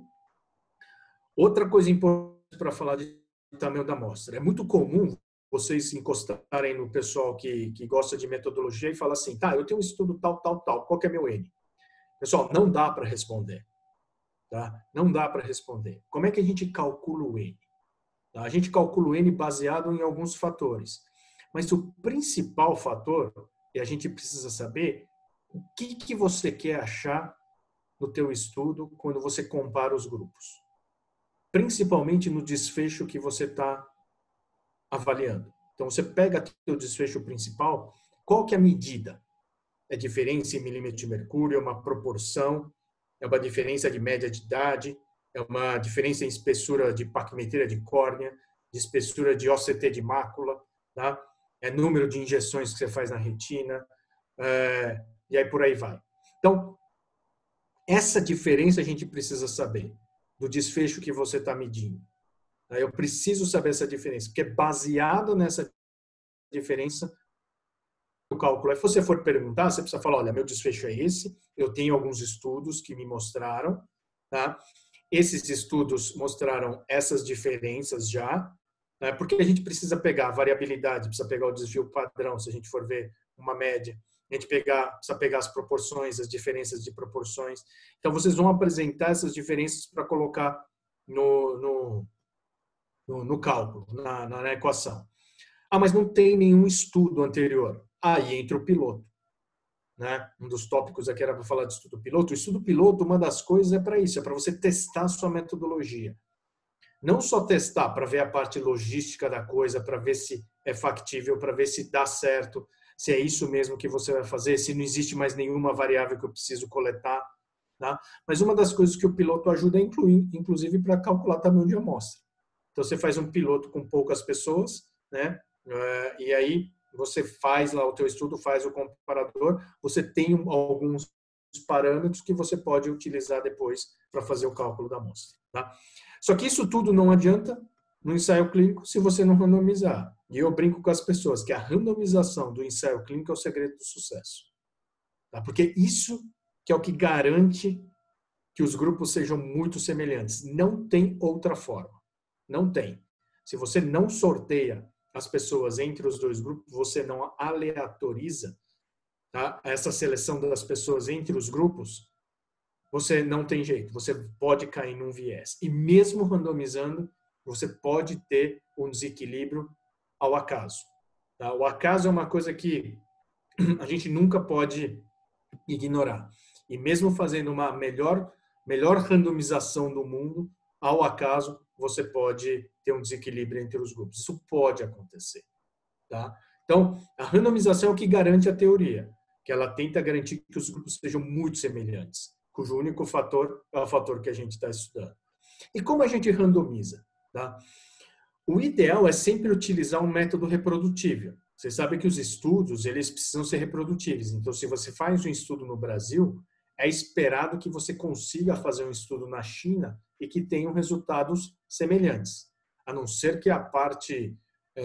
Speaker 2: outra coisa importante para falar de tamanho da amostra. É muito comum vocês se encostarem no pessoal que gosta de metodologia e falar assim, tá, eu tenho um estudo tal, tal, tal, qual que é meu N? Pessoal, não dá para responder. Tá? Não dá para responder. Como é que a gente calcula o N? Tá? A gente calcula o N baseado em alguns fatores. Mas o principal fator, e a gente precisa saber, o que você quer achar no teu estudo quando você compara os grupos. Principalmente no desfecho que você está avaliando. Então, você pega o desfecho principal, qual que é a medida? É diferença em milímetro de mercúrio, é uma proporção, é uma diferença de média de idade, é uma diferença em espessura de paquimetria de córnea, de espessura de OCT de mácula, tá? É número de injeções que você faz na retina, e aí por aí vai. Então, essa diferença a gente precisa saber do desfecho que você está medindo. Eu preciso saber essa diferença, porque baseado nessa diferença, o cálculo é, se você for perguntar, você precisa falar, olha, meu desfecho é esse, eu tenho alguns estudos que me mostraram, tá? Esses estudos mostraram essas diferenças já, né? Porque a gente precisa pegar a variabilidade, precisa pegar o desvio padrão, se a gente for ver uma média, a gente precisa pegar as proporções, as diferenças de proporções. Então, vocês vão apresentar essas diferenças para colocar no cálculo, na equação. Ah, mas não tem nenhum estudo anterior. Aí entra o piloto. Né? Um dos tópicos aqui era para falar de estudo piloto. O estudo piloto, uma das coisas é para isso, é para você testar a sua metodologia. Não só testar para ver a parte logística da coisa, para ver se é factível, para ver se dá certo, se é isso mesmo que você vai fazer, se não existe mais nenhuma variável que eu preciso coletar. Tá? Mas uma das coisas que o piloto ajuda a incluir, inclusive para calcular tamanho de amostra. Então, você faz um piloto com poucas pessoas, né? E aí você faz lá o teu estudo, faz o comparador, você tem alguns parâmetros que você pode utilizar depois para fazer o cálculo da amostra. Tá? Só que isso tudo não adianta no ensaio clínico se você não randomizar. E eu brinco com as pessoas que a randomização do ensaio clínico é o segredo do sucesso. Tá? Porque isso que é o que garante que os grupos sejam muito semelhantes. Não tem outra forma. Não tem. Se você não sorteia as pessoas entre os dois grupos, você não aleatoriza, tá, essa seleção das pessoas entre os grupos, você não tem jeito. Você pode cair num viés. E mesmo randomizando, você pode ter um desequilíbrio ao acaso. Tá? O acaso é uma coisa que a gente nunca pode ignorar. E mesmo fazendo uma melhor randomização do mundo, ao acaso, você pode ter um desequilíbrio entre os grupos. Isso pode acontecer. Tá? Então, a randomização é o que garante a teoria, que ela tenta garantir que os grupos sejam muito semelhantes, cujo único fator é o fator que a gente está estudando. E como a gente randomiza? Tá? O ideal é sempre utilizar um método reprodutível. Você sabe que os estudos, eles precisam ser reprodutíveis. Então, se você faz um estudo no Brasil, é esperado que você consiga fazer um estudo na China e que tenham resultados semelhantes. A não ser que a parte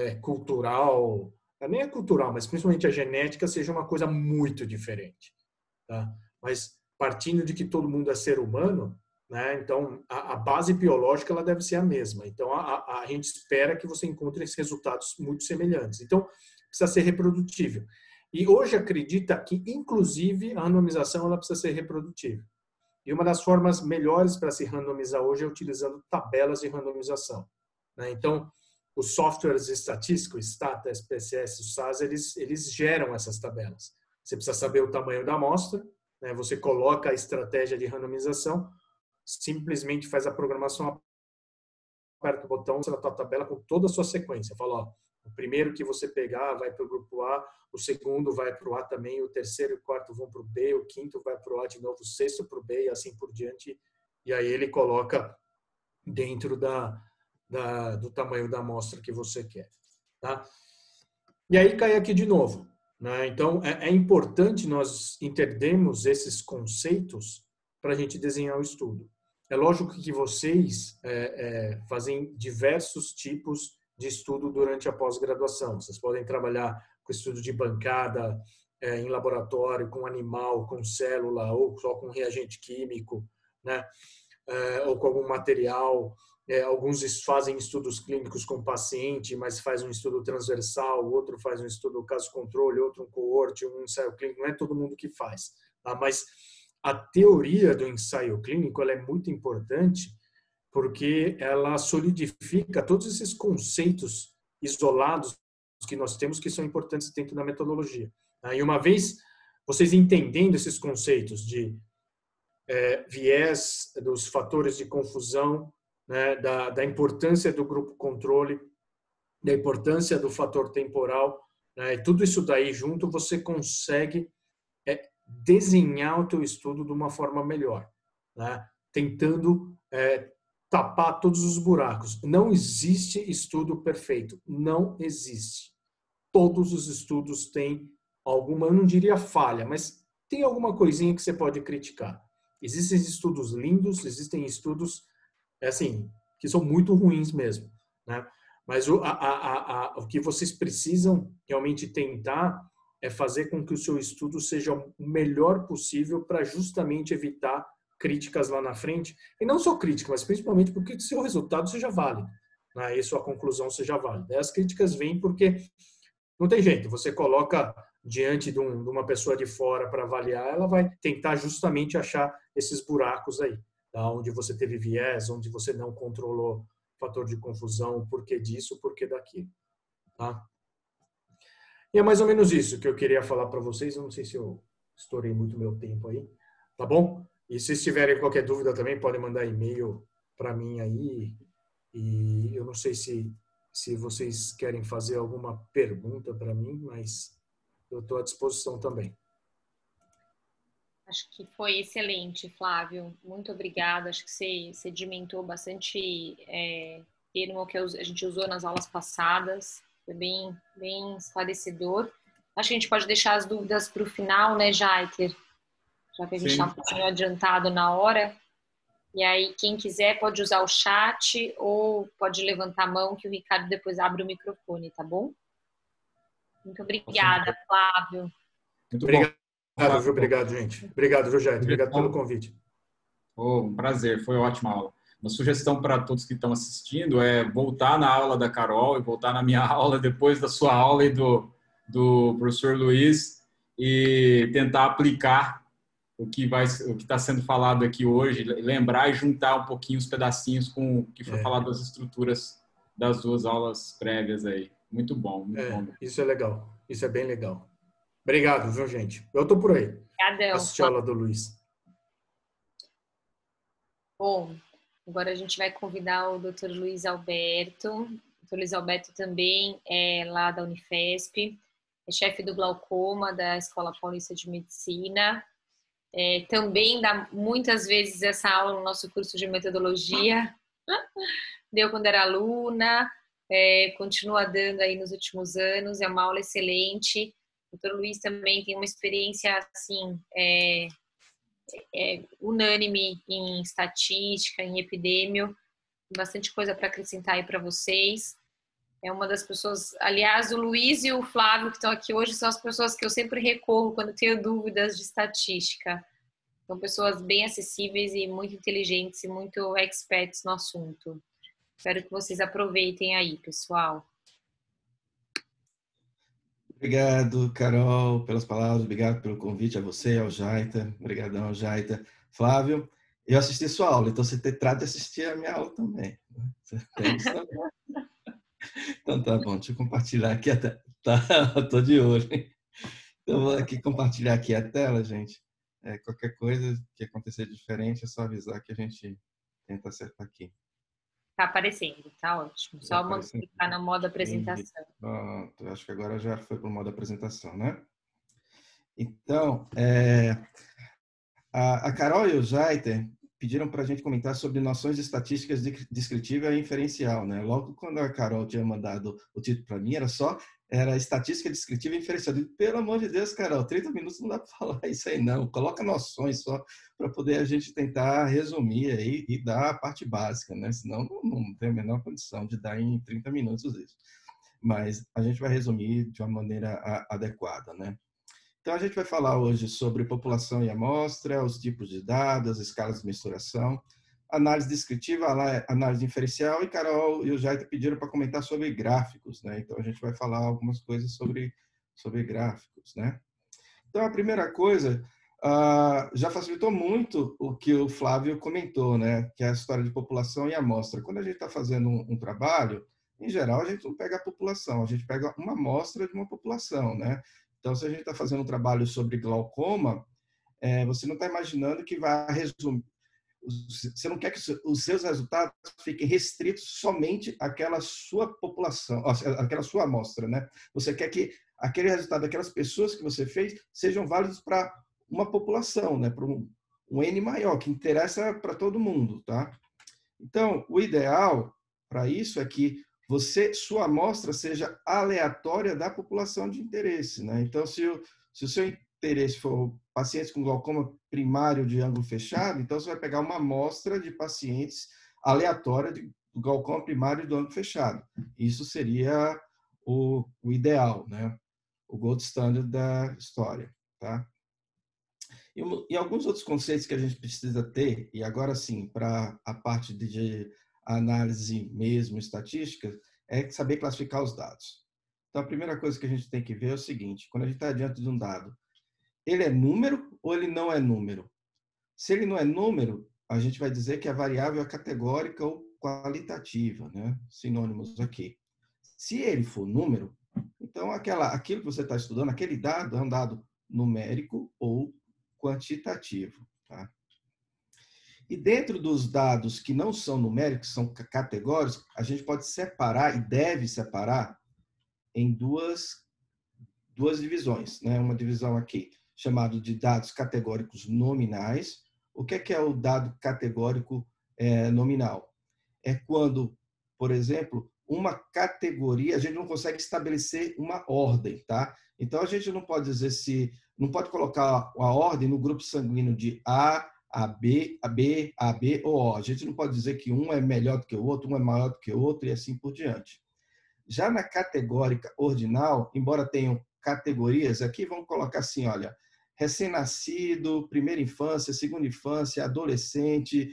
Speaker 2: cultural, nem a cultural, mas principalmente a genética, seja uma coisa muito diferente. Tá? Mas partindo de que todo mundo é ser humano, né? Então a base biológica ela deve ser a mesma. Então a gente espera que você encontre esses resultados muito semelhantes. Então precisa ser reprodutível. E hoje acredita que inclusive a randomização ela precisa ser reprodutível. E uma das formas melhores para se randomizar hoje é utilizando tabelas de randomização. Né? Então os softwares estatísticos, Stata, SPSS, SAS, eles geram essas tabelas. Você precisa saber o tamanho da amostra, né? Você coloca a estratégia de randomização, simplesmente faz a programação, aperta o botão na tua tabela com toda a sua sequência. Fala, ó, o primeiro que você pegar vai para o grupo A, o segundo vai para o A também, o terceiro e o quarto vão para o B, o quinto vai para o A de novo, o sexto para o B e assim por diante. E aí ele coloca dentro do tamanho da amostra que você quer. Tá? E aí cai aqui de novo. Né? Então, é importante nós entendermos esses conceitos para a gente desenhar o estudo. É lógico que vocês fazem diversos tipos de estudo durante a pós-graduação. Vocês podem trabalhar com estudo de bancada, em laboratório, com animal, com célula, ou só com reagente químico, né? Ou com algum material. Alguns fazem estudos clínicos com paciente, mas faz um estudo transversal, outro faz um estudo caso-controle, outro um coorte, um ensaio clínico. Não é todo mundo que faz. Tá? Mas a teoria do ensaio clínico ela é muito importante porque ela solidifica todos esses conceitos isolados que nós temos que são importantes dentro da metodologia. Tá? E uma vez vocês entendendo esses conceitos de viés, dos fatores de confusão, né, da importância do grupo controle, da importância do fator temporal, né, e tudo isso daí junto, você consegue desenhar o teu estudo de uma forma melhor, né, tentando tapar todos os buracos. Não existe estudo perfeito, não existe. Todos os estudos têm alguma, eu não diria falha, mas tem alguma coisinha que você pode criticar. Existem estudos lindos, existem estudos, assim, que são muito ruins mesmo, né? Mas o que vocês precisam realmente tentar é fazer com que o seu estudo seja o melhor possível para justamente evitar críticas lá na frente. E não só críticas, mas principalmente porque o seu resultado seja válido, né? E sua conclusão seja válida. As críticas vêm porque não tem jeito, você coloca diante de uma pessoa de fora para avaliar, ela vai tentar justamente achar esses buracos aí, tá? Onde você teve viés, onde você não controlou fator de confusão, o porquê disso, o porquê daquilo, tá? E é mais ou menos isso que eu queria falar para vocês. Eu não sei se eu estourei muito meu tempo aí, tá bom? E se tiverem qualquer dúvida também, podem mandar e-mail para mim aí. E eu não sei se vocês querem fazer alguma pergunta para mim, mas eu estou à disposição também.
Speaker 1: Acho que foi excelente, Flávio. Muito obrigada. Acho que você sedimentou bastante termo que a gente usou nas aulas passadas. Foi bem esclarecedor. Acho que a gente pode deixar as dúvidas para o final, né, Jaiter? Já que a gente está um pouquinho adiantado na hora. E aí, quem quiser pode usar o chat ou pode levantar a mão que o Ricardo depois abre o microfone, tá bom? Muito obrigada, Flávio.
Speaker 2: Muito obrigado, viu? Obrigado, gente. Obrigado, viu, Jair? Obrigado pelo convite.
Speaker 3: Um prazer, foi ótima aula. Uma sugestão para todos que estão assistindo é voltar na aula da Carol e voltar na minha aula depois da sua aula e do professor Luiz e tentar aplicar o que está sendo falado aqui hoje, lembrar e juntar um pouquinho os pedacinhos com o que foi falado das estruturas das duas aulas prévias aí. Muito bom, muito bom.
Speaker 2: Isso é legal, isso é bem legal. Obrigado, viu, gente? Eu tô por aí.
Speaker 1: Obrigadão.
Speaker 2: Assistir a aula do Luiz.
Speaker 1: Bom, agora a gente vai convidar o Dr. Luiz Alberto. O Dr. Luiz Alberto também é lá da Unifesp, é chefe do glaucoma da Escola Paulista de Medicina. Também dá muitas vezes essa aula no nosso curso de metodologia. Deu quando era aluna, continua dando aí nos últimos anos, é uma aula excelente. O Dr. Luiz também tem uma experiência assim, unânime em estatística, em epidêmio, bastante coisa para acrescentar aí para vocês. É uma das pessoas, aliás, o Luiz e o Flávio que estão aqui hoje são as pessoas que eu sempre recorro quando tenho dúvidas de estatística. São pessoas bem acessíveis e muito inteligentes e muito experts no assunto. Espero que vocês aproveitem aí, pessoal.
Speaker 4: Obrigado, Carol, pelas palavras. Obrigado pelo convite a você, ao Jaita. Obrigadão, Jaita. Flávio, eu assisti sua aula, então você trata de assistir a minha aula também. Então tá bom, deixa eu compartilhar aqui a tela. Tá, tô de olho. Então vou aqui compartilhar aqui a tela, gente. Qualquer coisa que acontecer diferente, é só avisar que a gente tenta acertar aqui.
Speaker 1: Tá aparecendo, tá ótimo. Só clicar na modo apresentação.
Speaker 4: Pronto, acho que agora já foi para o modo apresentação, né? Então, a Carol e o Jaiter pediram para a gente comentar sobre noções de estatísticas descritiva e inferencial, né? Logo quando a Carol tinha mandado o título para mim, era estatística descritiva e inferencial. Eu digo, pelo amor de Deus, Carol, 30 minutos não dá para falar isso aí, não. Coloca noções só para poder a gente tentar resumir aí e dar a parte básica, né? Senão não tem a menor condição de dar em 30 minutos isso. Mas a gente vai resumir de uma maneira adequada, né? Então, a gente vai falar hoje sobre população e amostra, os tipos de dados, as escalas de mensuração, análise descritiva, análise inferencial, e Carol e o Jaita pediram para comentar sobre gráficos, né? Então, a gente vai falar algumas coisas sobre gráficos, né? Então, a primeira coisa, já facilitou muito o que o Flávio comentou, né? Que é a história de população e amostra. Quando a gente está fazendo um trabalho, em geral, a gente não pega a população, a gente pega uma amostra de uma população, né? Então, se a gente está fazendo um trabalho sobre glaucoma, você não está imaginando que vai resumir. Você não quer que os seus resultados fiquem restritos somente àquela sua população, àquela sua amostra, né? Você quer que aquele resultado daquelas pessoas que você fez sejam válidos para uma população, né? Para um N maior, que interessa para todo mundo, tá? Então, o ideal para isso é que sua amostra seja aleatória da população de interesse, né? Então, se o seu interesse for pacientes com glaucoma primário de ângulo fechado, então você vai pegar uma amostra de pacientes aleatória Galcom primário e do ângulo fechado. Isso seria o ideal, né? O gold standard da história, tá? E alguns outros conceitos que a gente precisa ter, e agora sim, para a parte de análise mesmo estatística, é saber classificar os dados. Então, a primeira coisa que a gente tem que ver é o seguinte: quando a gente está diante de um dado, ele é número ou ele não é número? Se ele não é número, a gente vai dizer que a variável é categórica ou qualitativa, né? Sinônimos aqui. Se ele for número, então aquilo que você está estudando, aquele dado é um dado numérico ou quantitativo. Tá? E dentro dos dados que não são numéricos, são categóricos, a gente pode separar e deve separar em duas divisões. Né? Uma divisão aqui chamada de dados categóricos nominais. O que é o dado categórico nominal? É quando, por exemplo, uma categoria, a gente não consegue estabelecer uma ordem, tá? Então, a gente não pode dizer não pode colocar a ordem no grupo sanguíneo de A, AB, AB, AB ou O. A gente não pode dizer que um é melhor do que o outro, um é maior do que o outro e assim por diante. Já na categórica ordinal, embora tenham categorias, aqui vamos colocar assim, olha, recém-nascido, primeira infância, segunda infância, adolescente,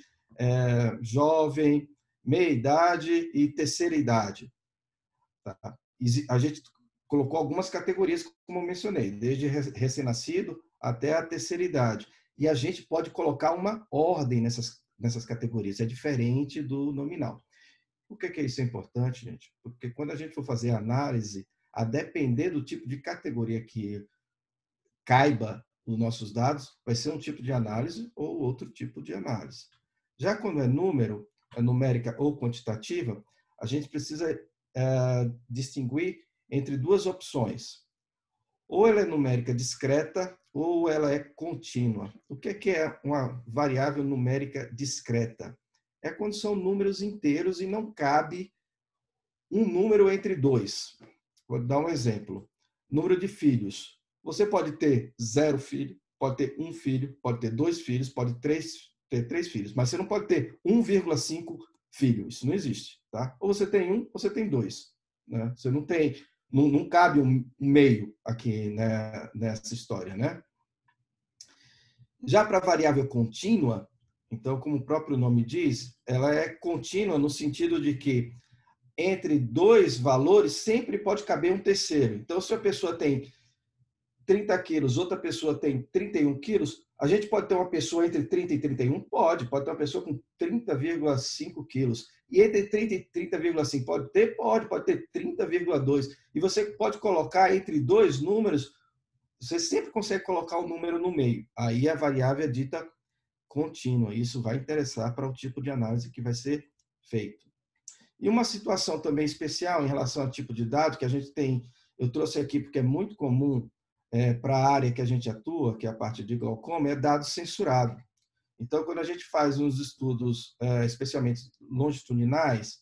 Speaker 4: jovem, meia-idade e terceira idade. Tá? A gente colocou algumas categorias, como eu mencionei, desde recém-nascido até a terceira idade. E a gente pode colocar uma ordem nessas categorias, é diferente do nominal. Por que isso é importante, gente? Porque quando a gente for fazer análise, a depender do tipo de categoria que caiba os nossos dados, vai ser um tipo de análise ou outro tipo de análise. Já quando é número, é numérica ou quantitativa, a gente precisa distinguir entre duas opções. Ou ela é numérica discreta ou ela é contínua. O que é uma variável numérica discreta? É quando são números inteiros e não cabe um número entre dois. Vou dar um exemplo. Número de filhos. Você pode ter 0 filho, pode ter 1 filho, pode ter 2 filhos, pode ter 3 filhos, mas você não pode ter 1,5 filho. Isso não existe. Tá? Ou você tem 1, ou você tem 2. Né? Você não tem, não cabe um meio aqui, né, nessa história. Né? Já para a variável contínua, então, como o próprio nome diz, ela é contínua no sentido de que entre dois valores sempre pode caber um terceiro. Então, se a pessoa tem 30 quilos, outra pessoa tem 31 quilos, a gente pode ter uma pessoa entre 30 e 31? Pode ter uma pessoa com 30,5 quilos. E entre 30 e 30,5 pode ter? Pode ter 30,2. E você pode colocar entre dois números, você sempre consegue colocar o número no meio. Aí a variável é dita contínua. Isso vai interessar para o tipo de análise que vai ser feito. E uma situação também especial em relação ao tipo de dado que a gente tem, eu trouxe aqui porque é muito comum para a área que a gente atua, que é a parte de glaucoma, é dado censurado. Então, quando a gente faz uns estudos, especialmente longitudinais,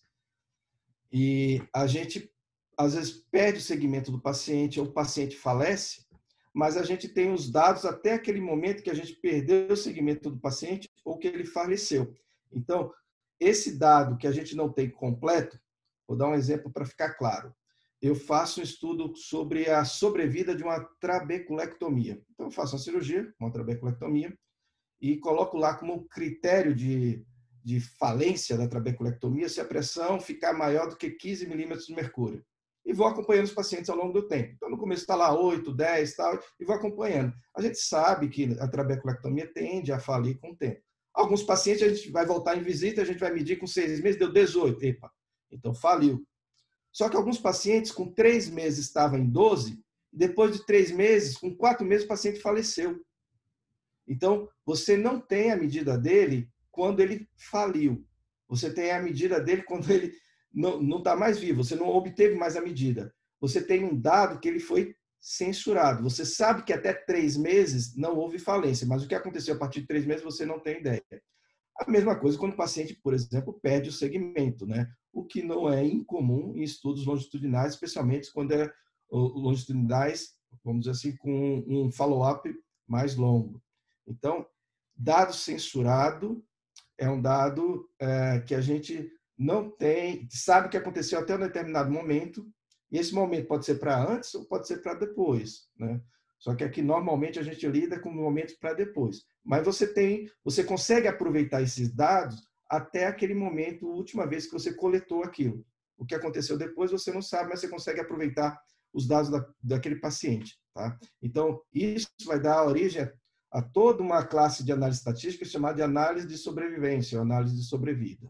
Speaker 4: e a gente, às vezes, perde o segmento do paciente, ou o paciente falece, mas a gente tem os dados até aquele momento que a gente perdeu o segmento do paciente ou que ele faleceu. Então, esse dado que a gente não tem completo, vou dar um exemplo para ficar claro. Eu faço um estudo sobre a sobrevida de uma trabeculectomia. Então, eu faço uma cirurgia, uma trabeculectomia, e coloco lá como critério de falência da trabeculectomia se a pressão ficar maior do que 15 milímetros de mercúrio. E vou acompanhando os pacientes ao longo do tempo. Então, no começo está lá 8, 10, tal, e vou acompanhando. A gente sabe que a trabeculectomia tende a falir com o tempo. Alguns pacientes a gente vai voltar em visita, a gente vai medir com 6 meses, deu 18. Epa, então faliu. Só que alguns pacientes com 3 meses estavam em 12, e depois de 3 meses, com 4 meses, o paciente faleceu. Então, você não tem a medida dele quando ele faliu. Você tem a medida dele quando ele não está mais vivo, você não obteve mais a medida. Você tem um dado que ele foi censurado. Você sabe que até 3 meses não houve falência, mas o que aconteceu a partir de 3 meses você não tem ideia. A mesma coisa quando o paciente, por exemplo, perde o segmento, né? O que não é incomum em estudos longitudinais, especialmente quando é longitudinais, vamos dizer assim, com um follow-up mais longo. Então, dado censurado é um dado que a gente não tem, sabe o que aconteceu até um determinado momento, e esse momento pode ser para antes ou pode ser para depois, né? Só que aqui normalmente a gente lida com momentos para depois. Mas você consegue aproveitar esses dados até aquele momento, a última vez que você coletou aquilo. O que aconteceu depois você não sabe, mas você consegue aproveitar os dados daquele paciente, tá? Então, isso vai dar origem a toda uma classe de análise estatística chamada de análise de sobrevivência, ou análise de sobrevida.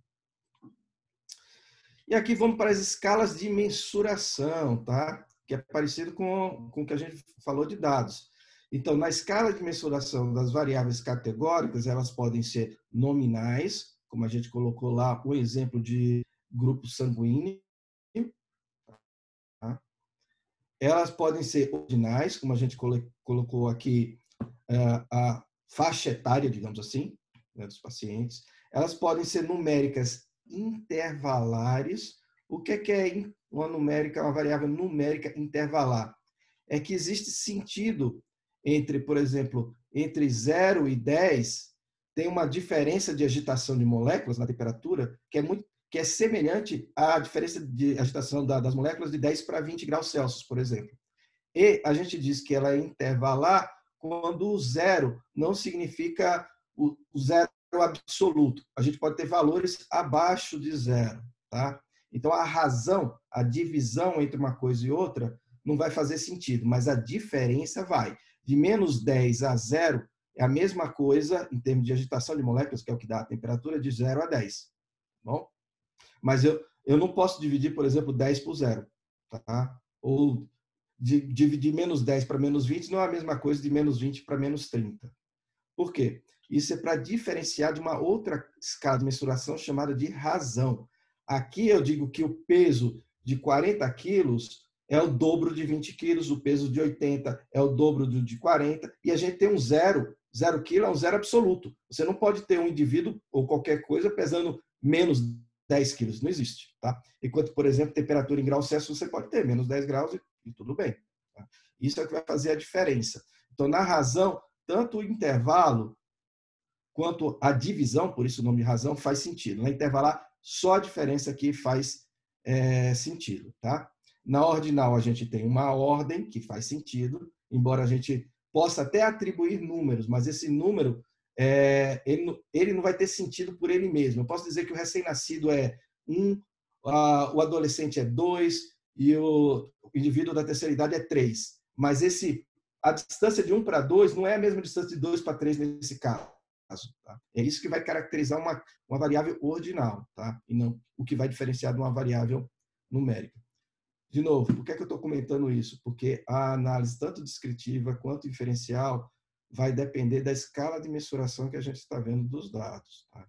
Speaker 4: E aqui vamos para as escalas de mensuração, tá? Que é parecido com o que a gente falou de dados. Então, na escala de mensuração das variáveis categóricas, elas podem ser nominais, como a gente colocou lá o exemplo de grupo sanguíneo. Tá? Elas podem ser ordinais, como a gente colocou aqui a faixa etária, digamos assim, né, dos pacientes. Elas podem ser numéricas intervalares. O que é uma variável numérica intervalar? É que existe sentido entre, por exemplo, entre 0 e 10, tem uma diferença de agitação de moléculas na temperatura que é semelhante à diferença de agitação das moléculas de 10 para 20 graus Celsius, por exemplo. E a gente diz que ela é intervalar quando o zero não significa o zero absoluto. A gente pode ter valores abaixo de zero, tá? Então, a razão, a divisão entre uma coisa e outra não vai fazer sentido, mas a diferença vai. De menos 10 a 0 é a mesma coisa em termos de agitação de moléculas, que é o que dá a temperatura, de 0 a 10. Bom? Mas eu não posso dividir, por exemplo, 10 por 0. Tá? Ou dividir menos 10 para menos 20 não é a mesma coisa de menos 20 para menos 30. Por quê? Isso é para diferenciar de uma outra escala de mensuração chamada de razão. Aqui eu digo que o peso de 40 quilos é o dobro de 20 quilos, o peso de 80 é o dobro de 40, e a gente tem um zero quilo é um zero absoluto. Você não pode ter um indivíduo ou qualquer coisa pesando menos 10 quilos, não existe. Tá? Enquanto, por exemplo, temperatura em graus Celsius, você pode ter menos 10 graus e tudo bem. Tá? Isso é o que vai fazer a diferença. Então, na razão, tanto o intervalo quanto a divisão, por isso o nome de razão, faz sentido. Na intervalar, só a diferença aqui faz sentido. Tá? Na ordinal, a gente tem uma ordem que faz sentido, embora a gente possa até atribuir números, mas esse número ele não vai ter sentido por ele mesmo. Eu posso dizer que o recém-nascido é 1, o adolescente é 2 e o indivíduo da terceira idade é 3. Mas a distância de 1 para 2 não é a mesma distância de 2 para 3 nesse caso. Tá? É isso que vai caracterizar uma variável ordinal, tá? E não o que vai diferenciar de uma variável numérica. De novo, por que eu estou comentando isso? Porque a análise tanto descritiva quanto inferencial vai depender da escala de mensuração que a gente está vendo dos dados. Tá?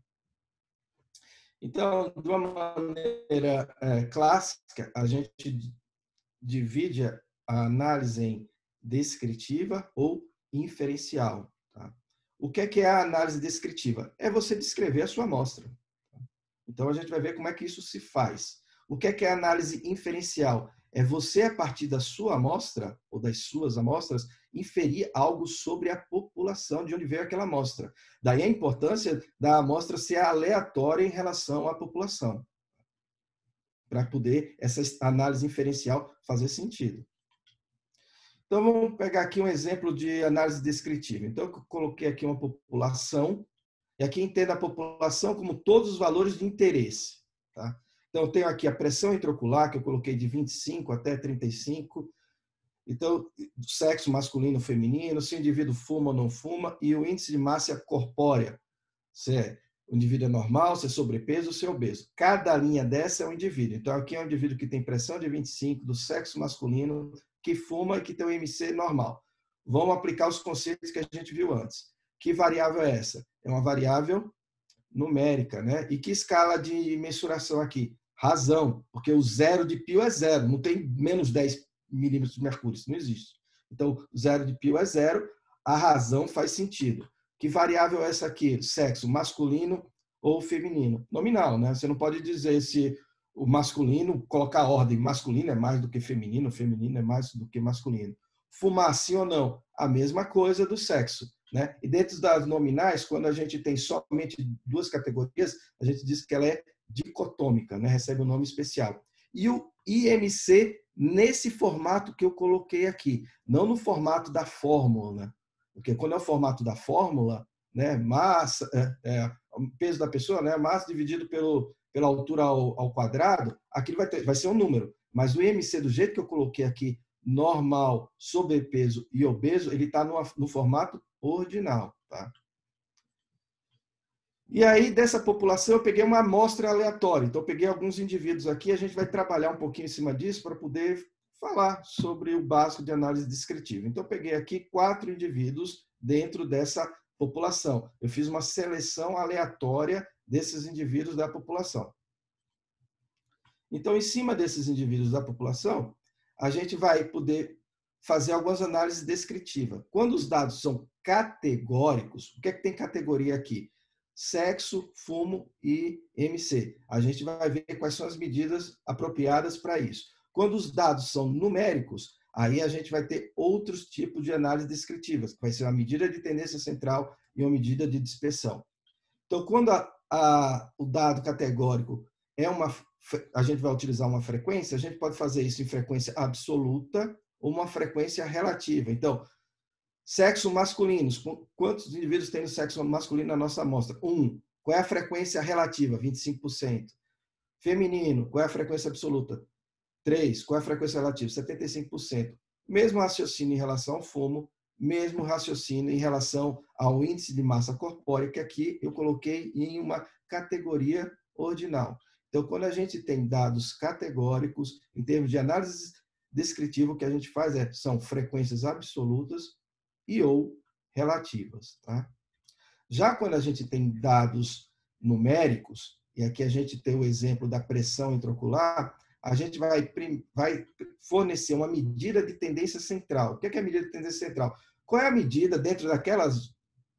Speaker 4: Então, de uma maneira clássica, a gente divide a análise em descritiva ou inferencial. Tá? O que é a análise descritiva? É você descrever a sua amostra. Então, a gente vai ver como é que isso se faz. O que é a análise inferencial? É você, a partir da sua amostra, ou das suas amostras, inferir algo sobre a população de onde veio aquela amostra. Daí a importância da amostra ser aleatória em relação à população, para poder essa análise inferencial fazer sentido. Então, vamos pegar aqui um exemplo de análise descritiva. Então, eu coloquei aqui uma população, e aqui entenda a população como todos os valores de interesse. Tá? Então, eu tenho aqui a pressão intraocular, que eu coloquei de 25 até 35. Então, do sexo masculino ou feminino, se o indivíduo fuma ou não fuma, e o índice de massa corpórea. Se o indivíduo é normal, se é sobrepeso ou se é obeso. Cada linha dessa é um indivíduo. Então, aqui é um indivíduo que tem pressão de 25, do sexo masculino, que fuma e que tem um IMC normal. Vamos aplicar os conceitos que a gente viu antes. Que variável é essa? É uma variável numérica, né? E que escala de mensuração aqui? Razão, porque o zero de π é zero, não tem menos 10 milímetros de mercúrio, isso não existe. Então, o zero de π é zero, a razão faz sentido. Que variável é essa aqui? Sexo, masculino ou feminino? Nominal, né? Você não pode dizer se o masculino, colocar a ordem, masculino é mais do que feminino, feminino é mais do que masculino. Fumar sim ou não? A mesma coisa do sexo. Né? E dentro das nominais, quando a gente tem somente duas categorias, a gente diz que ela é dicotômica, né? Recebe um nome especial. E o IMC nesse formato que eu coloquei aqui, não no formato da fórmula, né? Porque quando é o formato da fórmula, né, massa, o peso da pessoa, né, massa dividido pela altura ao quadrado, aquilo vai ser um número. Mas o IMC, do jeito que eu coloquei aqui, normal, sobrepeso e obeso, ele está no formato ordinal. Tá? E aí, dessa população, eu peguei uma amostra aleatória. Então, eu peguei alguns indivíduos aqui, a gente vai trabalhar um pouquinho em cima disso para poder falar sobre o básico de análise descritiva. Então, eu peguei aqui 4 indivíduos dentro dessa população. Eu fiz uma seleção aleatória desses indivíduos da população. Então, em cima desses indivíduos da população, a gente vai poder fazer algumas análises descritivas. Quando os dados são categóricos, o que é que tem categoria aqui? Sexo, fumo e MC. A gente vai ver quais são as medidas apropriadas para isso. Quando os dados são numéricos, aí a gente vai ter outros tipos de análise descritivas, que vai ser uma medida de tendência central e uma medida de dispersão. Então, quando o dado categórico a gente vai utilizar uma frequência, a gente pode fazer isso em frequência absoluta ou uma frequência relativa. Então, sexo masculino, quantos indivíduos tem no sexo masculino na nossa amostra? 1. Qual é a frequência relativa? 25%. Feminino, qual é a frequência absoluta? 3. Qual é a frequência relativa? 75%. Mesmo raciocínio em relação ao fumo, mesmo raciocínio em relação ao índice de massa corpórea, que aqui eu coloquei em uma categoria ordinal. Então, quando a gente tem dados categóricos, em termos de análise descritiva, o que a gente faz são frequências absolutas e ou relativas. Tá? Já quando a gente tem dados numéricos, e aqui a gente tem o exemplo da pressão intraocular, a gente vai fornecer uma medida de tendência central. O que é a medida de tendência central? Qual é a medida dentro daquelas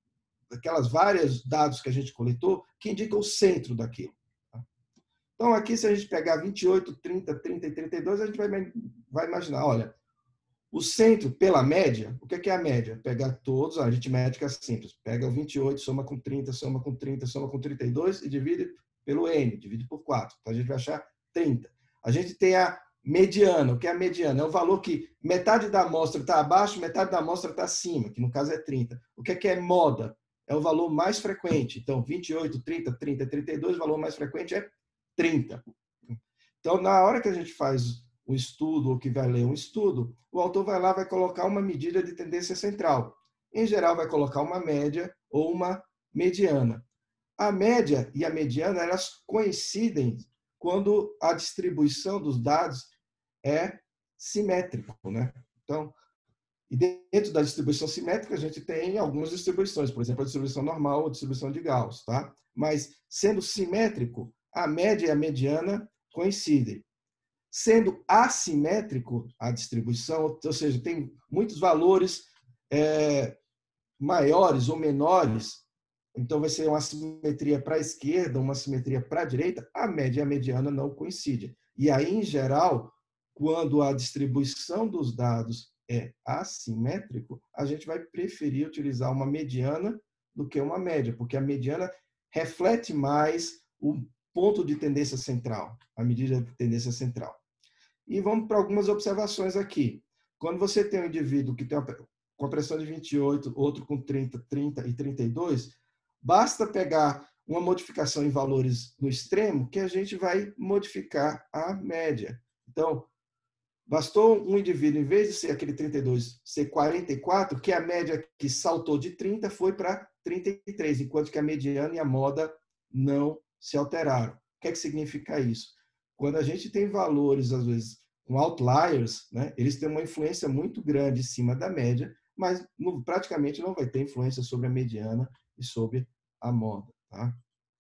Speaker 4: vários dados que a gente coletou que indica o centro daquilo? Tá? Então, aqui, se a gente pegar 28, 30, 30 e 32, a gente vai imaginar, olha, o centro, pela média, o que é a média? Pegar todos, a aritmética simples. Pega o 28, soma com 30, soma com 30, soma com 32 e divide pelo N, divide por 4. Então, a gente vai achar 30. A gente tem a mediana. O que é a mediana? É o valor que metade da amostra está abaixo, metade da amostra está acima, que no caso é 30. O que é moda? É o valor mais frequente. Então, 28, 30, 30 e 32, o valor mais frequente é 30. Então, na hora que a gente faz um estudo, ou que vai ler um estudo, o autor vai lá e vai colocar uma medida de tendência central. Em geral, vai colocar uma média ou uma mediana. A média e a mediana, elas coincidem quando a distribuição dos dados é simétrico, né? Então, e dentro da distribuição simétrica, a gente tem algumas distribuições, por exemplo, a distribuição normal ou a distribuição de Gauss, tá? Mas, sendo simétrico, a média e a mediana coincidem. Sendo assimétrico a distribuição, ou seja, tem muitos valores maiores ou menores, então vai ser uma simetria para a esquerda, uma simetria para a direita, a média e a mediana não coincidem. E aí, em geral, quando a distribuição dos dados é assimétrico, a gente vai preferir utilizar uma mediana do que uma média, porque a mediana reflete mais o ponto de tendência central, a medida de tendência central. E vamos para algumas observações aqui. Quando você tem um indivíduo que tem uma compressão de 28, outro com 30, 30 e 32, basta pegar uma modificação em valores no extremo que a gente vai modificar a média. Então, bastou um indivíduo, em vez de ser aquele 32, ser 44, que a média que saltou de 30 foi para 33, enquanto que a mediana e a moda não se alteraram. O que é que significa isso? Quando a gente tem valores, às vezes, com outliers, né, eles têm uma influência muito grande em cima da média, mas praticamente não vai ter influência sobre a mediana e sobre a moda. Tá?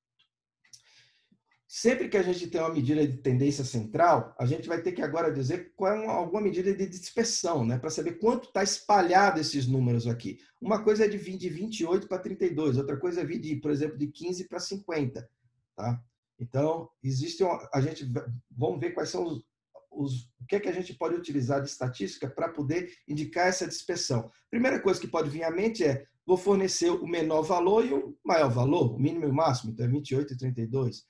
Speaker 4: Sempre que a gente tem uma medida de tendência central, a gente vai ter que agora dizer qual é alguma medida de dispersão, né, para saber quanto está espalhado esses números aqui. Uma coisa é de 28 para 32, outra coisa é vir, por exemplo, de 15 para 50. Tá? Então, vamos ver quais são o que é que a gente pode utilizar de estatística para poder indicar essa dispersão. Primeira coisa que pode vir à mente vou fornecer o menor valor e o maior valor, o mínimo e o máximo, então é 28 e 32.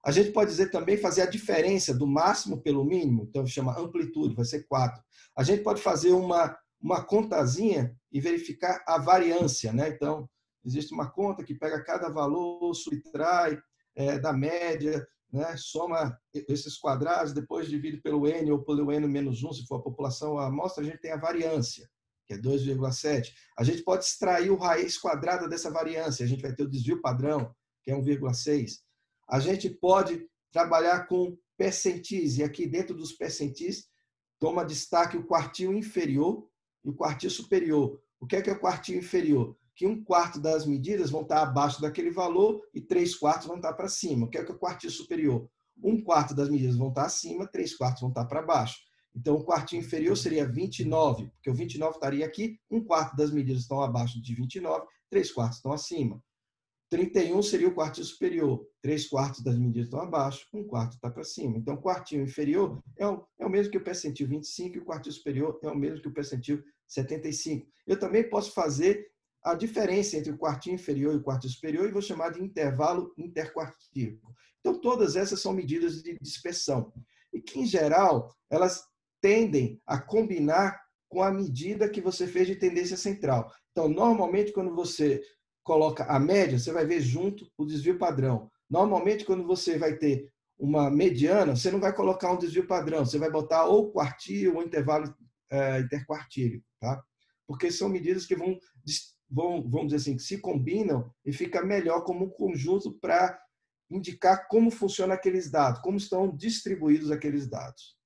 Speaker 4: A gente pode dizer também fazer a diferença do máximo pelo mínimo, então chama amplitude, vai ser 4. A gente pode fazer uma contazinha e verificar a variância, né? Então, existe uma conta que pega cada valor, subtrai da média, né? Soma esses quadrados, depois divide pelo N ou pelo N-1, se for a população ou a amostra, a gente tem a variância, que é 2,7. A gente pode extrair o raiz quadrada dessa variância, a gente vai ter o desvio padrão, que é 1,6. A gente pode trabalhar com percentis, e aqui dentro dos percentis toma destaque o quartil inferior e o quartil superior. O que é o quartil inferior? Que 1/4 das medidas vão estar abaixo daquele valor e 3/4 vão estar para cima. O que é o quartil superior? 1/4 das medidas vão estar acima, 3/4 vão estar para baixo. Então, o quartil inferior seria 29, porque o 29 estaria aqui, 1/4 das medidas estão abaixo de 29, 3/4 estão acima. 31 seria o quartil superior, 3/4 das medidas estão abaixo, 1/4 está para cima. Então, o quartil inferior é o mesmo que o percentil 25 e o quartil superior é o mesmo que o percentil 75. Eu também posso fazer a diferença entre o quartil inferior e o quartil superior e vou chamar de intervalo interquartílico. Então, todas essas são medidas de dispersão e que, em geral, elas tendem a combinar com a medida que você fez de tendência central. Então, normalmente, quando você coloca a média, você vai ver junto o desvio padrão. Normalmente, quando você vai ter uma mediana, você não vai colocar um desvio padrão, você vai botar ou quartil ou intervalo interquartílico, tá? Porque são medidas que vão, vamos dizer assim, que se combinam e fica melhor como um conjunto para indicar como funcionam aqueles dados, como estão distribuídos aqueles dados.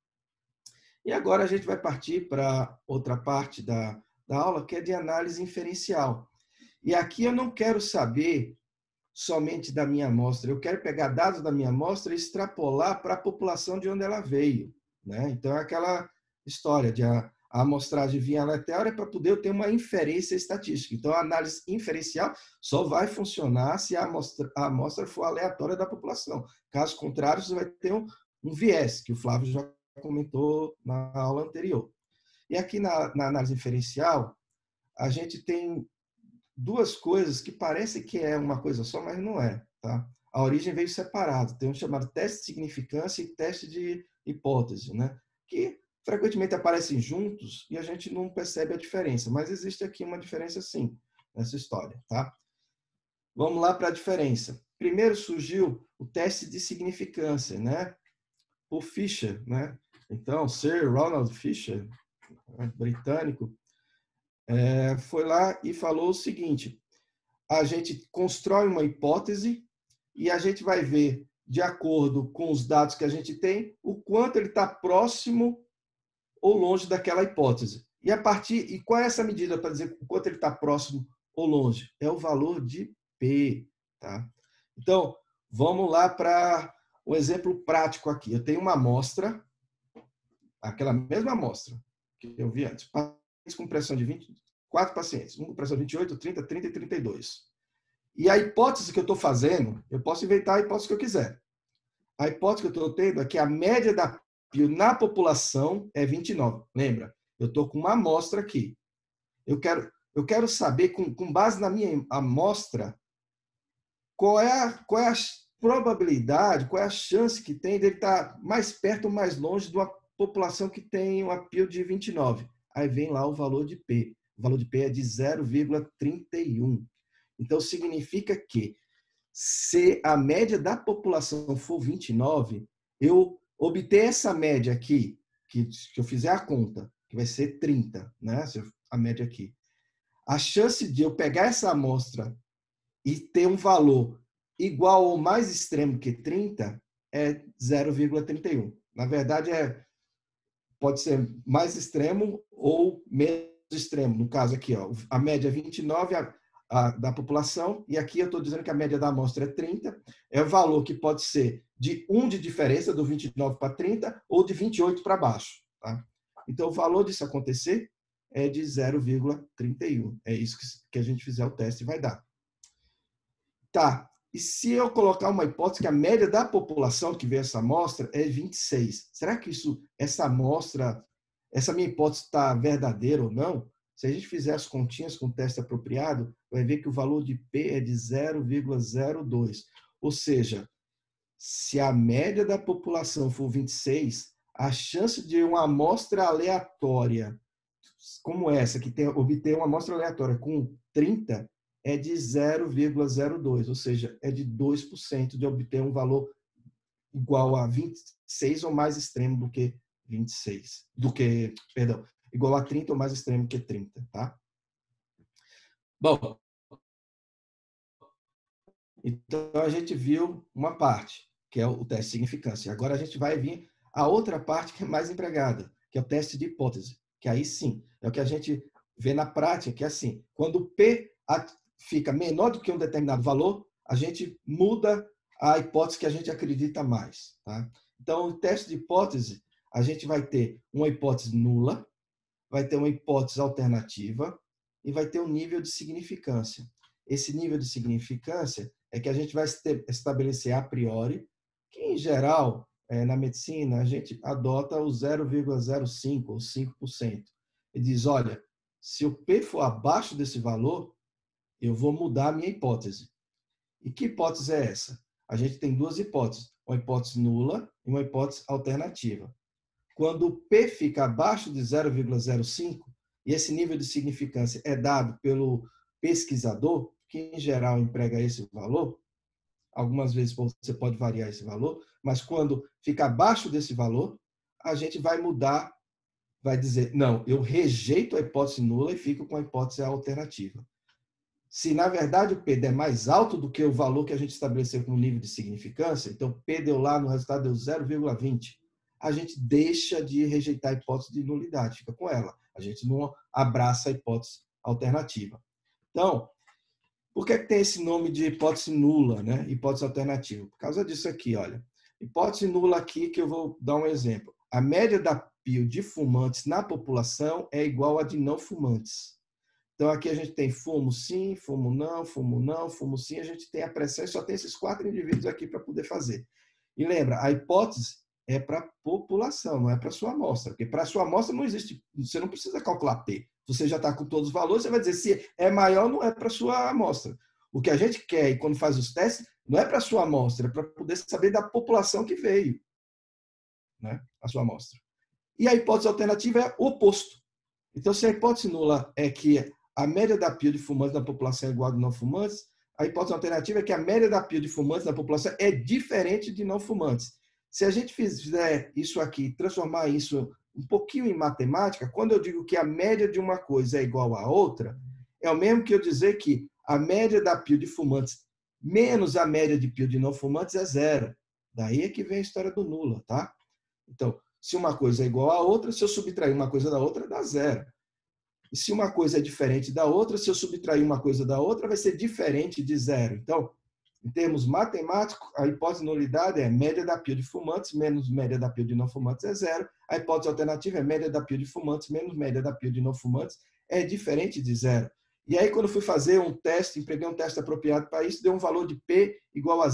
Speaker 4: E agora a gente vai partir para outra parte da aula, que é de análise inferencial. E aqui eu não quero saber somente da minha amostra, eu quero pegar dados da minha amostra e extrapolar para a população de onde ela veio, né? Então, é aquela história de a amostragem vir aleatória para poder eu ter uma inferência estatística. Então, a análise inferencial só vai funcionar se a amostra for aleatória da população. Caso contrário, você vai ter um viés, que o Flávio já comentou na aula anterior. E aqui na análise inferencial, a gente tem duas coisas que parece que é uma coisa só, mas não é, tá? A origem veio separado. Tem um chamado teste de significância e teste de hipótese, né? Que frequentemente aparecem juntos e a gente não percebe a diferença, mas existe aqui uma diferença sim nessa história, tá? Vamos lá para a diferença. Primeiro surgiu o teste de significância, né? Por Fisher, né? Então, Sir Ronald Fisher, britânico, foi lá e falou o seguinte: a gente constrói uma hipótese e a gente vai ver, de acordo com os dados que a gente tem, o quanto ele está próximo ou longe daquela hipótese. E qual é essa medida para dizer o quanto ele está próximo ou longe? É o valor de P, tá? Então, vamos lá para um exemplo prático aqui. Eu tenho uma amostra, aquela mesma amostra que eu vi antes, com pressão de 24 pacientes, um com pressão de 28, 30, 30 e 32. E a hipótese que eu estou fazendo, eu posso inventar a hipótese que eu quiser. A hipótese que eu estou tendo é que a média da PIO na população é 29. Lembra? Eu estou com uma amostra aqui. Eu quero saber, com base na minha amostra, qual é a probabilidade, qual é a chance que tem dele estar mais perto ou mais longe de uma população que tem uma PIO de 29. Aí vem lá o valor de P. O valor de P é de 0,31. Então, significa que se a média da população for 29, eu obter essa média aqui, que eu fizer a conta, que vai ser 30, né? A média aqui. A chance de eu pegar essa amostra e ter um valor igual ou mais extremo que 30 é 0,31. Na verdade, pode ser mais extremo ou menos extremo. No caso aqui, ó, a média é 29 da população, e aqui eu estou dizendo que a média da amostra é 30. É o valor que pode ser de 1 de diferença, do 29 para 30, ou de 28 para baixo. Tá? Então, o valor disso acontecer é de 0,31. É isso que a gente fizer o teste vai dar. Tá. E se eu colocar uma hipótese que a média da população que vê essa amostra é 26, será que essa minha hipótese está verdadeira ou não? Se a gente fizer as continhas com o teste apropriado, vai ver que o valor de P é de 0,02. Ou seja, se a média da população for 26, a chance de uma amostra aleatória como essa, que obter uma amostra aleatória com 30, é de 0,02, ou seja, é de 2% de obter um valor igual a 26 ou mais extremo do que 26, igual a 30 ou mais extremo que 30, tá? Bom, então a gente viu uma parte, que é o teste de significância. Agora a gente vai vir a outra parte que é mais empregada, que é o teste de hipótese, que aí sim, é o que a gente vê na prática, que é assim, quando o P fica menor do que um determinado valor, a gente muda a hipótese que a gente acredita mais, tá? Então, o teste de hipótese, a gente vai ter uma hipótese nula, vai ter uma hipótese alternativa e vai ter um nível de significância. Esse nível de significância é que a gente vai estabelecer a priori, que em geral, na medicina, a gente adota o 0,05 ou 5%. E diz, olha, se o P for abaixo desse valor, eu vou mudar a minha hipótese. E que hipótese é essa? A gente tem duas hipóteses, uma hipótese nula e uma hipótese alternativa. Quando o P fica abaixo de 0,05, e esse nível de significância é dado pelo pesquisador, que em geral emprega esse valor, algumas vezes você pode variar esse valor, mas quando fica abaixo desse valor, a gente vai mudar, vai dizer, não, eu rejeito a hipótese nula e fico com a hipótese alternativa. Se, na verdade, o P der mais alto do que o valor que a gente estabeleceu como nível de significância, então P deu lá, no resultado deu 0,20, a gente deixa de rejeitar a hipótese de nulidade, fica com ela. A gente não abraça a hipótese alternativa. Então, por que tem esse nome de hipótese nula, né? Hipótese alternativa? Por causa disso aqui, olha. Hipótese nula aqui, que eu vou dar um exemplo. A média da PIO de fumantes na população é igual à de não fumantes. Então, aqui a gente tem fumo sim, fumo não, fumo sim. A gente tem a pressão e só tem esses 4 indivíduos aqui para poder fazer. E lembra, a hipótese é para a população, não é para a sua amostra. Porque para a sua amostra não existe, você não precisa calcular P. Você já está com todos os valores, você vai dizer se é maior ou não é para a sua amostra. O que a gente quer, e quando faz os testes, não é para a sua amostra, é para poder saber da população que veio, né, a sua amostra. E a hipótese alternativa é o oposto. Então, se a hipótese nula é que a média da PIO de fumantes na população é igual a de não fumantes, a hipótese alternativa é que a média da PIO de fumantes na população é diferente de não fumantes. Se a gente fizer isso aqui, transformar isso um pouquinho em matemática, quando eu digo que a média de uma coisa é igual a outra, é o mesmo que eu dizer que a média da PIO de fumantes menos a média de PIO de não fumantes é 0. Daí é que vem a história do nula, tá? Então, se uma coisa é igual a outra, se eu subtrair uma coisa da outra, dá 0. E se uma coisa é diferente da outra, se eu subtrair uma coisa da outra, vai ser diferente de 0. Então, em termos matemáticos, a hipótese de nulidade é média da PIO de fumantes menos média da PIO de não fumantes é 0. A hipótese alternativa é média da PIO de fumantes menos média da PIO de não fumantes é diferente de 0. E aí, quando eu fui fazer um teste, empreguei um teste apropriado para isso, deu um valor de P igual a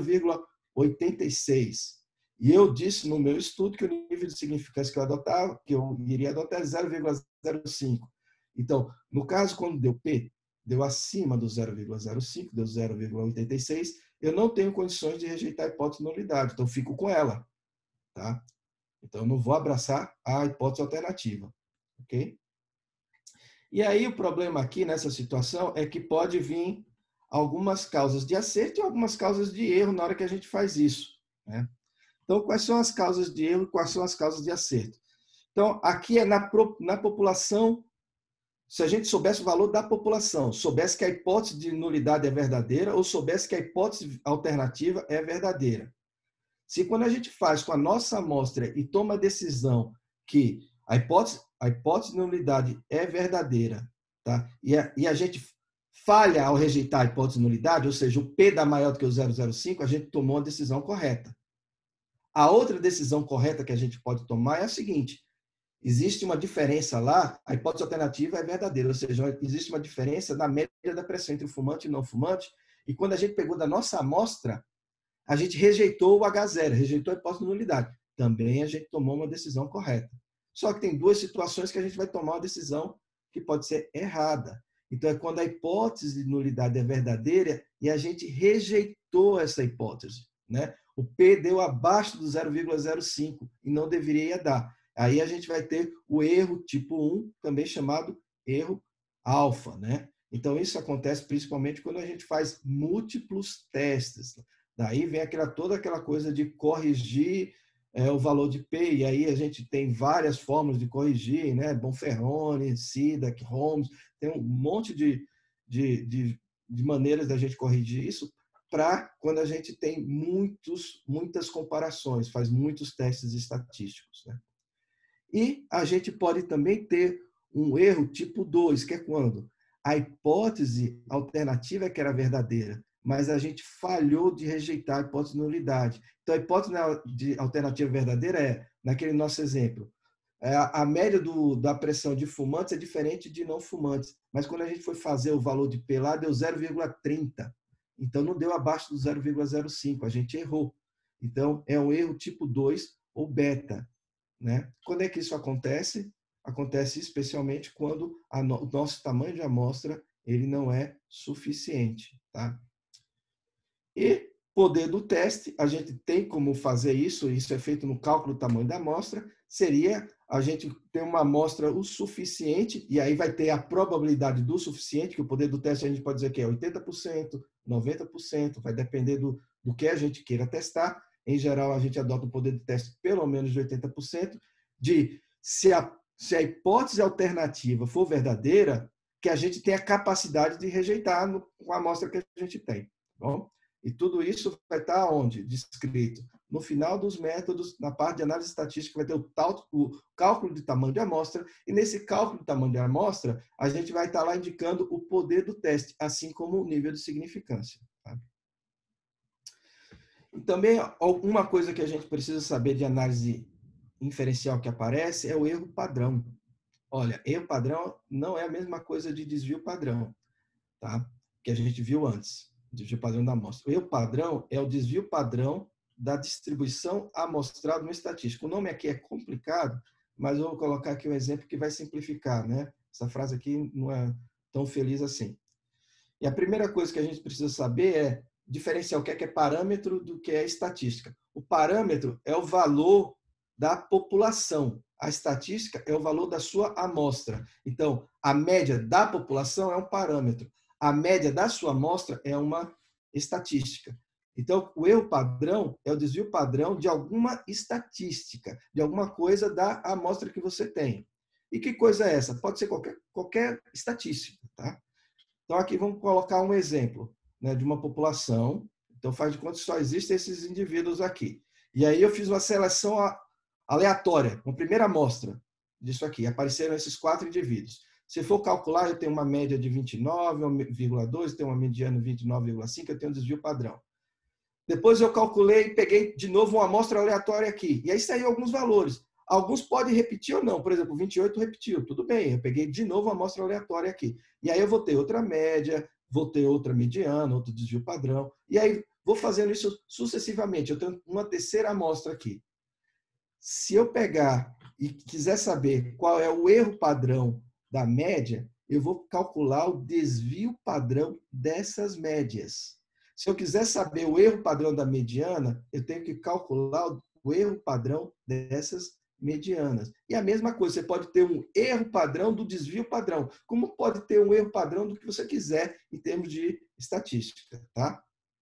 Speaker 4: 0,86. E eu disse no meu estudo que o nível de significância que eu iria adotar é 0,05. Então, no caso, quando deu P, deu acima do 0,05, deu 0,86, eu não tenho condições de rejeitar a hipótese de nulidade, então fico com ela, tá? Então, eu não vou abraçar a hipótese alternativa, ok? E aí, o problema aqui nessa situação é que pode vir algumas causas de acerto e algumas causas de erro na hora que a gente faz isso, né? Então, quais são as causas de erro e quais são as causas de acerto? Então, aqui é na população. Se a gente soubesse o valor da população, soubesse que a hipótese de nulidade é verdadeira ou soubesse que a hipótese alternativa é verdadeira. Se quando a gente faz com a nossa amostra e toma a decisão que a hipótese de nulidade é verdadeira, tá? E a gente falha ao rejeitar a hipótese de nulidade, ou seja, o P dá maior do que o 0,05, a gente tomou a decisão correta. A outra decisão correta que a gente pode tomar é a seguinte: existe uma diferença lá, a hipótese alternativa é verdadeira, ou seja, existe uma diferença na média da pressão entre o fumante e não fumante, e quando a gente pegou da nossa amostra, a gente rejeitou o H0, rejeitou a hipótese de nulidade. Também a gente tomou uma decisão correta. Só que tem duas situações que a gente vai tomar uma decisão que pode ser errada. Então, é quando a hipótese de nulidade é verdadeira e a gente rejeitou essa hipótese, né? O P deu abaixo do 0,05 e não deveria dar. Aí a gente vai ter o erro tipo 1, também chamado erro alfa, né? Então, isso acontece principalmente quando a gente faz múltiplos testes. Daí vem toda aquela coisa de corrigir o valor de P, e aí a gente tem várias formas de corrigir, né? Bonferroni, Sidak, Holmes, tem um monte de maneiras da gente corrigir isso para quando a gente tem muitas comparações, faz muitos testes estatísticos, né? E a gente pode também ter um erro tipo 2, que é quando a hipótese alternativa é que era verdadeira, mas a gente falhou de rejeitar a hipótese de nulidade. Então, a hipótese de alternativa verdadeira é, naquele nosso exemplo, a média da pressão de fumantes é diferente de não fumantes, mas quando a gente foi fazer o valor de P lá, deu 0,30. Então, não deu abaixo do 0,05, a gente errou. Então, é um erro tipo 2 ou beta, né? Quando é que isso acontece? Acontece especialmente quando o nosso tamanho de amostra ele não é suficiente, tá? E poder do teste, a gente tem como fazer isso é feito no cálculo do tamanho da amostra, seria a gente ter uma amostra o suficiente, e aí vai ter a probabilidade do suficiente, que o poder do teste a gente pode dizer que é 80%, 90%, vai depender do que a gente queira testar. Em geral, a gente adota um poder de teste pelo menos de 80%, de se a hipótese alternativa for verdadeira, que a gente tem a capacidade de rejeitar com a amostra que a gente tem. Tá bom? E tudo isso vai estar onde? Descrito. No final dos métodos, na parte de análise estatística, vai ter o cálculo de tamanho de amostra, e nesse cálculo de tamanho de amostra, a gente vai estar lá indicando o poder do teste, assim como o nível de significância. Tá? E também, uma coisa que a gente precisa saber de análise inferencial que aparece é o erro padrão. Olha, erro padrão não é a mesma coisa de desvio padrão, tá? Que a gente viu antes, desvio padrão da amostra. O erro padrão é o desvio padrão da distribuição amostral de uma estatística. O nome aqui é complicado, mas eu vou colocar aqui um exemplo que vai simplificar, né? Essa frase aqui não é tão feliz assim. E a primeira coisa que a gente precisa saber é diferenciar o que é parâmetro do que é estatística. O parâmetro é o valor da população. A estatística é o valor da sua amostra. Então, a média da população é um parâmetro. A média da sua amostra é uma estatística. Então, o erro padrão é o desvio padrão de alguma estatística, de alguma coisa da amostra que você tem. E que coisa é essa? Pode ser qualquer estatística, tá? Então, aqui vamos colocar um exemplo, né, de uma população. Então, faz de conta que só existem esses indivíduos aqui. E aí eu fiz uma seleção aleatória, uma primeira amostra disso aqui. Apareceram esses 4 indivíduos. Se for calcular, eu tenho uma média de 29,2, tenho uma mediana de 29,5, eu tenho um desvio padrão. Depois eu calculei e peguei de novo uma amostra aleatória aqui. E aí saiu alguns valores. Alguns podem repetir ou não. Por exemplo, 28 repetiu. Tudo bem, eu peguei de novo uma amostra aleatória aqui. E aí eu vou ter outra média, vou ter outra mediana, outro desvio padrão. E aí vou fazendo isso sucessivamente. Eu tenho uma terceira amostra aqui. Se eu pegar e quiser saber qual é o erro padrão da média, eu vou calcular o desvio padrão dessas médias. Se eu quiser saber o erro padrão da mediana, eu tenho que calcular o erro padrão dessas medianas. E a mesma coisa, você pode ter um erro padrão do desvio padrão, como pode ter um erro padrão do que você quiser em termos de estatística, tá?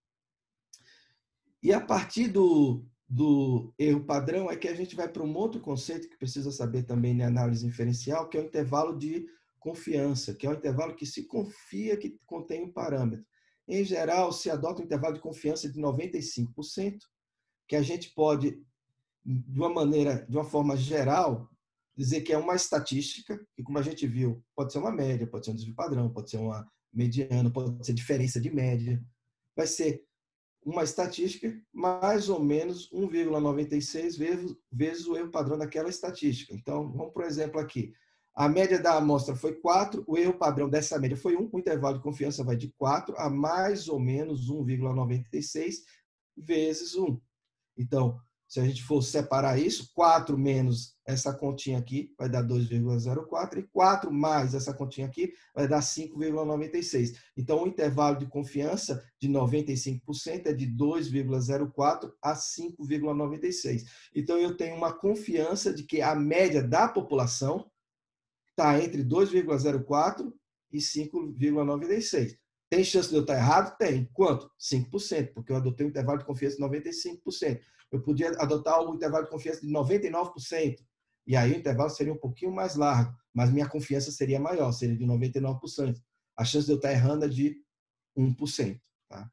Speaker 4: E a partir do erro padrão é que a gente vai para um outro conceito que precisa saber também na análise inferencial, que é o intervalo de confiança, que é o intervalo que se confia que contém um parâmetro. Em geral, se adota um intervalo de confiança de 95%, que a gente pode, de uma forma geral, dizer que é uma estatística, que como a gente viu, pode ser uma média, pode ser um desvio padrão, pode ser uma mediana, pode ser diferença de média. Vai ser uma estatística mais ou menos 1,96 vezes o erro padrão daquela estatística. Então, vamos para o exemplo aqui. A média da amostra foi 4, o erro padrão dessa média foi 1, o intervalo de confiança vai de 4 a mais ou menos 1,96 vezes 1. Então, Se a gente for separar isso, 4 menos essa continha aqui vai dar 2,04 e 4 mais essa continha aqui vai dar 5,96. Então, o intervalo de confiança de 95% é de 2,04 a 5,96. Então, eu tenho uma confiança de que a média da população está entre 2,04 e 5,96. Tem chance de eu estar errado? Tem. Quanto? 5%, porque eu adotei um intervalo de confiança de 95%. Eu podia adotar um intervalo de confiança de 99%, e aí o intervalo seria um pouquinho mais largo, mas minha confiança seria maior, seria de 99%. A chance de eu estar errando é de 1%. Tá?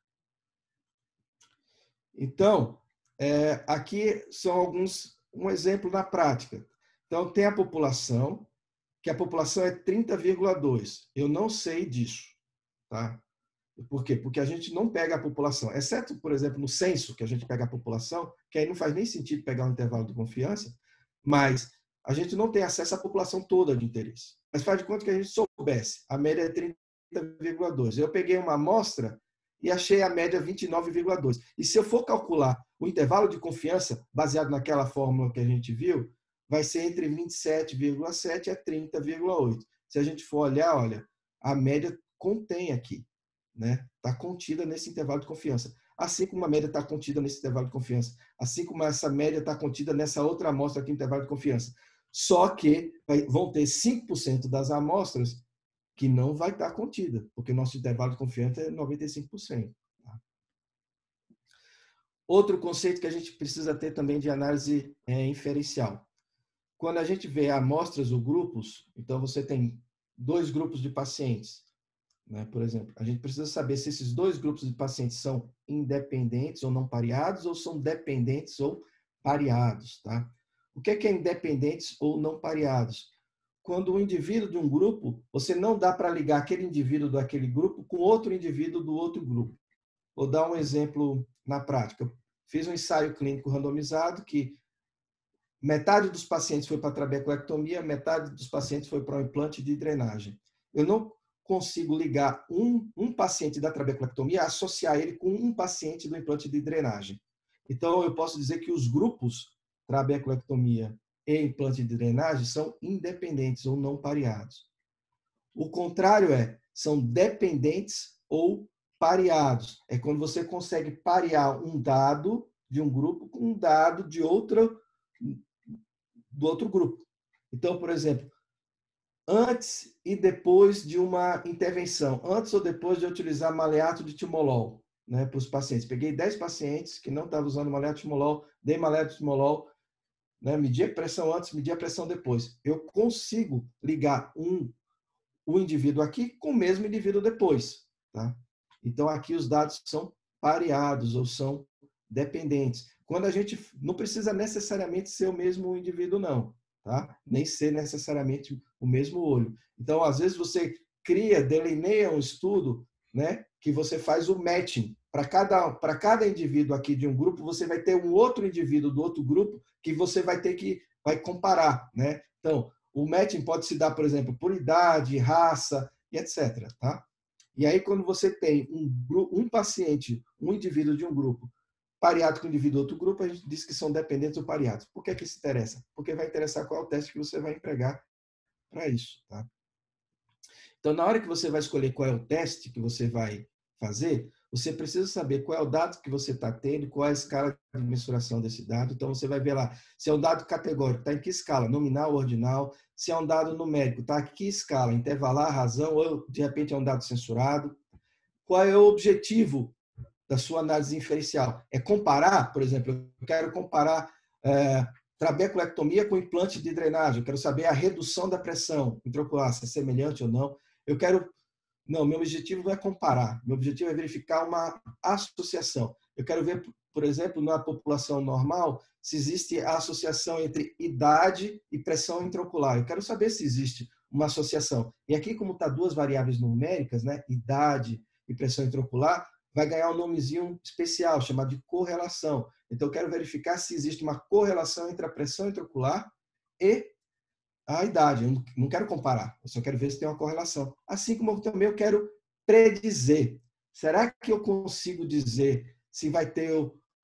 Speaker 4: Então, aqui são um exemplo na prática. Então, tem a população, que a população é 30,2. Eu não sei disso. Tá? Por quê? Porque a gente não pega a população, exceto, por exemplo, no censo, que a gente pega a população, que aí não faz nem sentido pegar um intervalo de confiança, mas a gente não tem acesso à população toda de interesse. Mas faz de conta que a gente soubesse, a média é 30,2. Eu peguei uma amostra e achei a média 29,2. E se eu for calcular o intervalo de confiança, baseado naquela fórmula que a gente viu, vai ser entre 27,7 e 30,8. Se a gente for olhar, olha, a média contém aqui. Está contida nesse intervalo de confiança. Assim como a média está contida nesse intervalo de confiança. Assim como essa média está contida nessa outra amostra aqui no intervalo de confiança. Só que vão ter 5% das amostras que não vai estar contida, porque nosso intervalo de confiança é 95%. Tá? Outro conceito que a gente precisa ter também de análise inferencial. Quando a gente vê amostras ou grupos, então você tem 2 grupos de pacientes. Por exemplo, a gente precisa saber se esses 2 grupos de pacientes são independentes ou não pareados, ou são dependentes ou pareados. Tá? O que é independentes ou não pareados? Quando o indivíduo de um grupo, você não dá para ligar aquele indivíduo daquele grupo com outro indivíduo do outro grupo. Vou dar um exemplo na prática. Eu fiz um ensaio clínico randomizado que metade dos pacientes foi para trabeculectomia, metade dos pacientes foi para o implante de drenagem. Eu não consigo ligar um paciente da trabeculectomia, associar ele com um paciente do implante de drenagem. Então, eu posso dizer que os grupos trabeculectomia e implante de drenagem são independentes ou não pareados. O contrário são dependentes ou pareados. É quando você consegue parear um dado de um grupo com um dado do outro grupo. Então, por exemplo, antes e depois de uma intervenção, antes ou depois de eu utilizar maleato de timolol, para os pacientes. Peguei 10 pacientes que não estavam usando maleato de timolol, dei maleato de timolol, medi a pressão antes, medi a pressão depois. Eu consigo ligar o indivíduo aqui com o mesmo indivíduo depois. Tá? Então, aqui os dados são pareados ou são dependentes. Quando a gente não precisa necessariamente ser o mesmo indivíduo, não. Tá? Nem ser necessariamente o mesmo olho. Então, às vezes, você delineia um estudo que você faz o matching. Para cada indivíduo aqui de um grupo, você vai ter um outro indivíduo do outro grupo que você vai ter que comparar. Então, o matching pode se dar, por exemplo, por idade, raça e etc. Tá? E aí, quando você tem um paciente, um indivíduo de um grupo, pareado com o indivíduo do outro grupo, a gente diz que são dependentes ou pareados. Por que isso interessa? Porque vai interessar qual é o teste que você vai empregar para isso. Tá? Então, na hora que você vai escolher qual é o teste que você vai fazer, você precisa saber qual é o dado que você está tendo, qual é a escala de mensuração desse dado. Então, você vai ver lá se é um dado categórico, está em que escala? Nominal, ordinal. Se é um dado numérico, está em que escala? Intervalar, razão, ou de repente é um dado censurado. Qual é o objetivo da sua análise inferencial? É comparar, por exemplo, eu quero comparar trabeculectomia com implante de drenagem, eu quero saber a redução da pressão intraocular, se é semelhante ou não. Não, meu objetivo não é comparar, meu objetivo é verificar uma associação. Eu quero ver, por exemplo, na população normal, se existe a associação entre idade e pressão intraocular. Eu quero saber se existe uma associação. E aqui, como está 2 variáveis numéricas, idade e pressão intraocular, vai ganhar um nomezinho especial, chamado de correlação. Então, eu quero verificar se existe uma correlação entre a pressão intraocular e a idade. Eu não quero comparar, eu só quero ver se tem uma correlação. Assim como também eu quero predizer. Será que eu consigo dizer se vai ter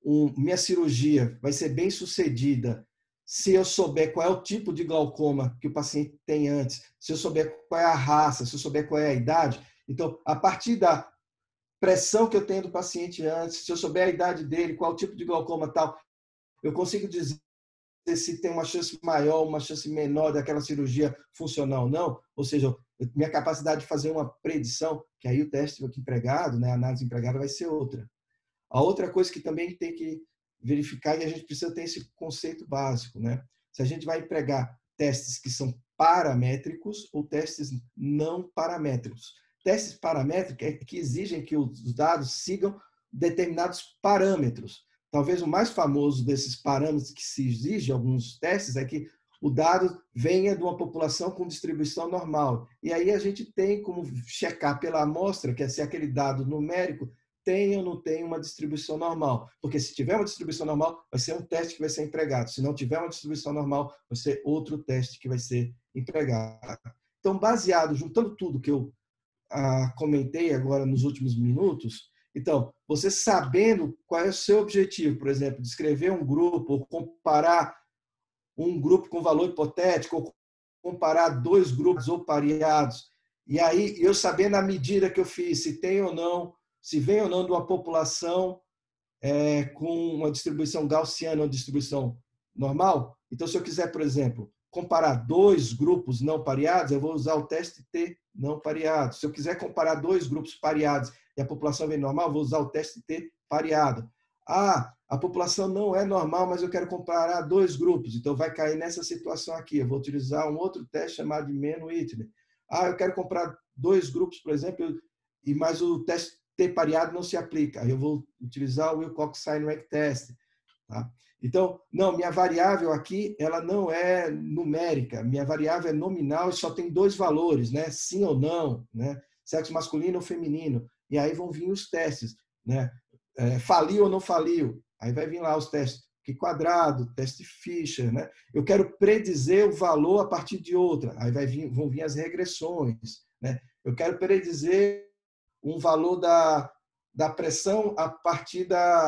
Speaker 4: minha cirurgia vai ser bem sucedida se eu souber qual é o tipo de glaucoma que o paciente tem antes, se eu souber qual é a raça, se eu souber qual é a idade. Então, a partir da pressão que eu tenho do paciente antes, se eu souber a idade dele, qual é o tipo de glaucoma tal, eu consigo dizer se tem uma chance maior, uma chance menor daquela cirurgia funcionar ou não. Ou seja, minha capacidade de fazer uma predição, que aí o teste empregado, né, a análise empregada vai ser outra. A outra coisa que também tem que verificar, e a gente precisa ter esse conceito básico, né? Se a gente vai empregar testes que são paramétricos ou testes não paramétricos. Testes paramétricos é que exigem que os dados sigam determinados parâmetros. Talvez o mais famoso desses parâmetros que se exige em alguns testes é que o dado venha de uma população com distribuição normal. E aí a gente tem como checar pela amostra, que é se aquele dado numérico tem ou não tem uma distribuição normal. Porque se tiver uma distribuição normal, vai ser um teste que vai ser empregado. Se não tiver uma distribuição normal, vai ser outro teste que vai ser empregado. Então, baseado, juntando tudo que eu comentei agora nos últimos minutos, então, você sabendo qual é o seu objetivo, por exemplo, descrever um grupo, ou comparar um grupo com valor hipotético, ou comparar dois grupos ou pareados, e aí eu sabendo a medida que eu fiz, se tem ou não, se vem ou não de uma população com uma distribuição gaussiana ou distribuição normal. Então, se eu quiser, por exemplo, comparar dois grupos não pareados, eu vou usar o teste T não pareado. Se eu quiser comparar dois grupos pareados e a população vem normal, eu vou usar o teste T pareado. A população não é normal, mas eu quero comparar dois grupos, então vai cair nessa situação aqui. Eu vou utilizar um outro teste chamado de Mann-Whitney. Eu quero comparar dois grupos, por exemplo, mas o teste T pareado não se aplica. Aí eu vou utilizar o Wilcox-Sinerank Test. Tá? Então, não, minha variável aqui, ela não é numérica. Minha variável é nominal e só tem dois valores, né? Sim ou não, né? Sexo masculino ou feminino. E aí vão vir os testes, né? Faliu ou não faliu. Aí vai vir lá os testes. Que quadrado, teste Fischer, né? Eu quero predizer o valor a partir de outra. Aí vão vir as regressões, né? Eu quero predizer um valor da pressão a partir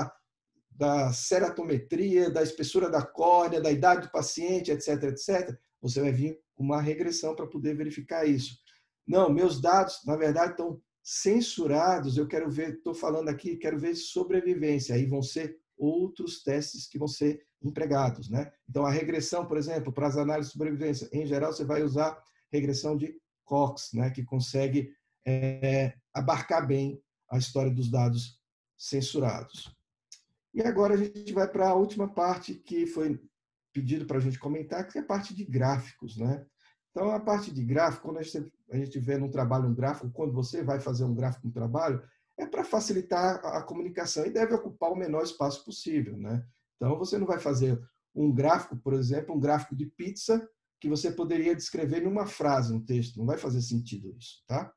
Speaker 4: da ceratometria, da espessura da córnea, da idade do paciente, etc, etc. Você vai vir com uma regressão para poder verificar isso. Não, meus dados, na verdade, estão censurados. Eu quero ver, estou falando aqui, quero ver sobrevivência. Aí vão ser outros testes que vão ser empregados, né? Então, a regressão, por exemplo, para as análises de sobrevivência, em geral, você vai usar regressão de Cox, né? Que consegue abarcar bem a história dos dados censurados. E agora a gente vai para a última parte que foi pedido para a gente comentar, que é a parte de gráficos, né? Então, a parte de gráfico, quando a gente vê num trabalho um gráfico, quando você vai fazer um gráfico no trabalho, é para facilitar a comunicação e deve ocupar o menor espaço possível, né? Então, você não vai fazer um gráfico, por exemplo, um gráfico de pizza, que você poderia descrever numa frase, um texto. Não vai fazer sentido isso, tá?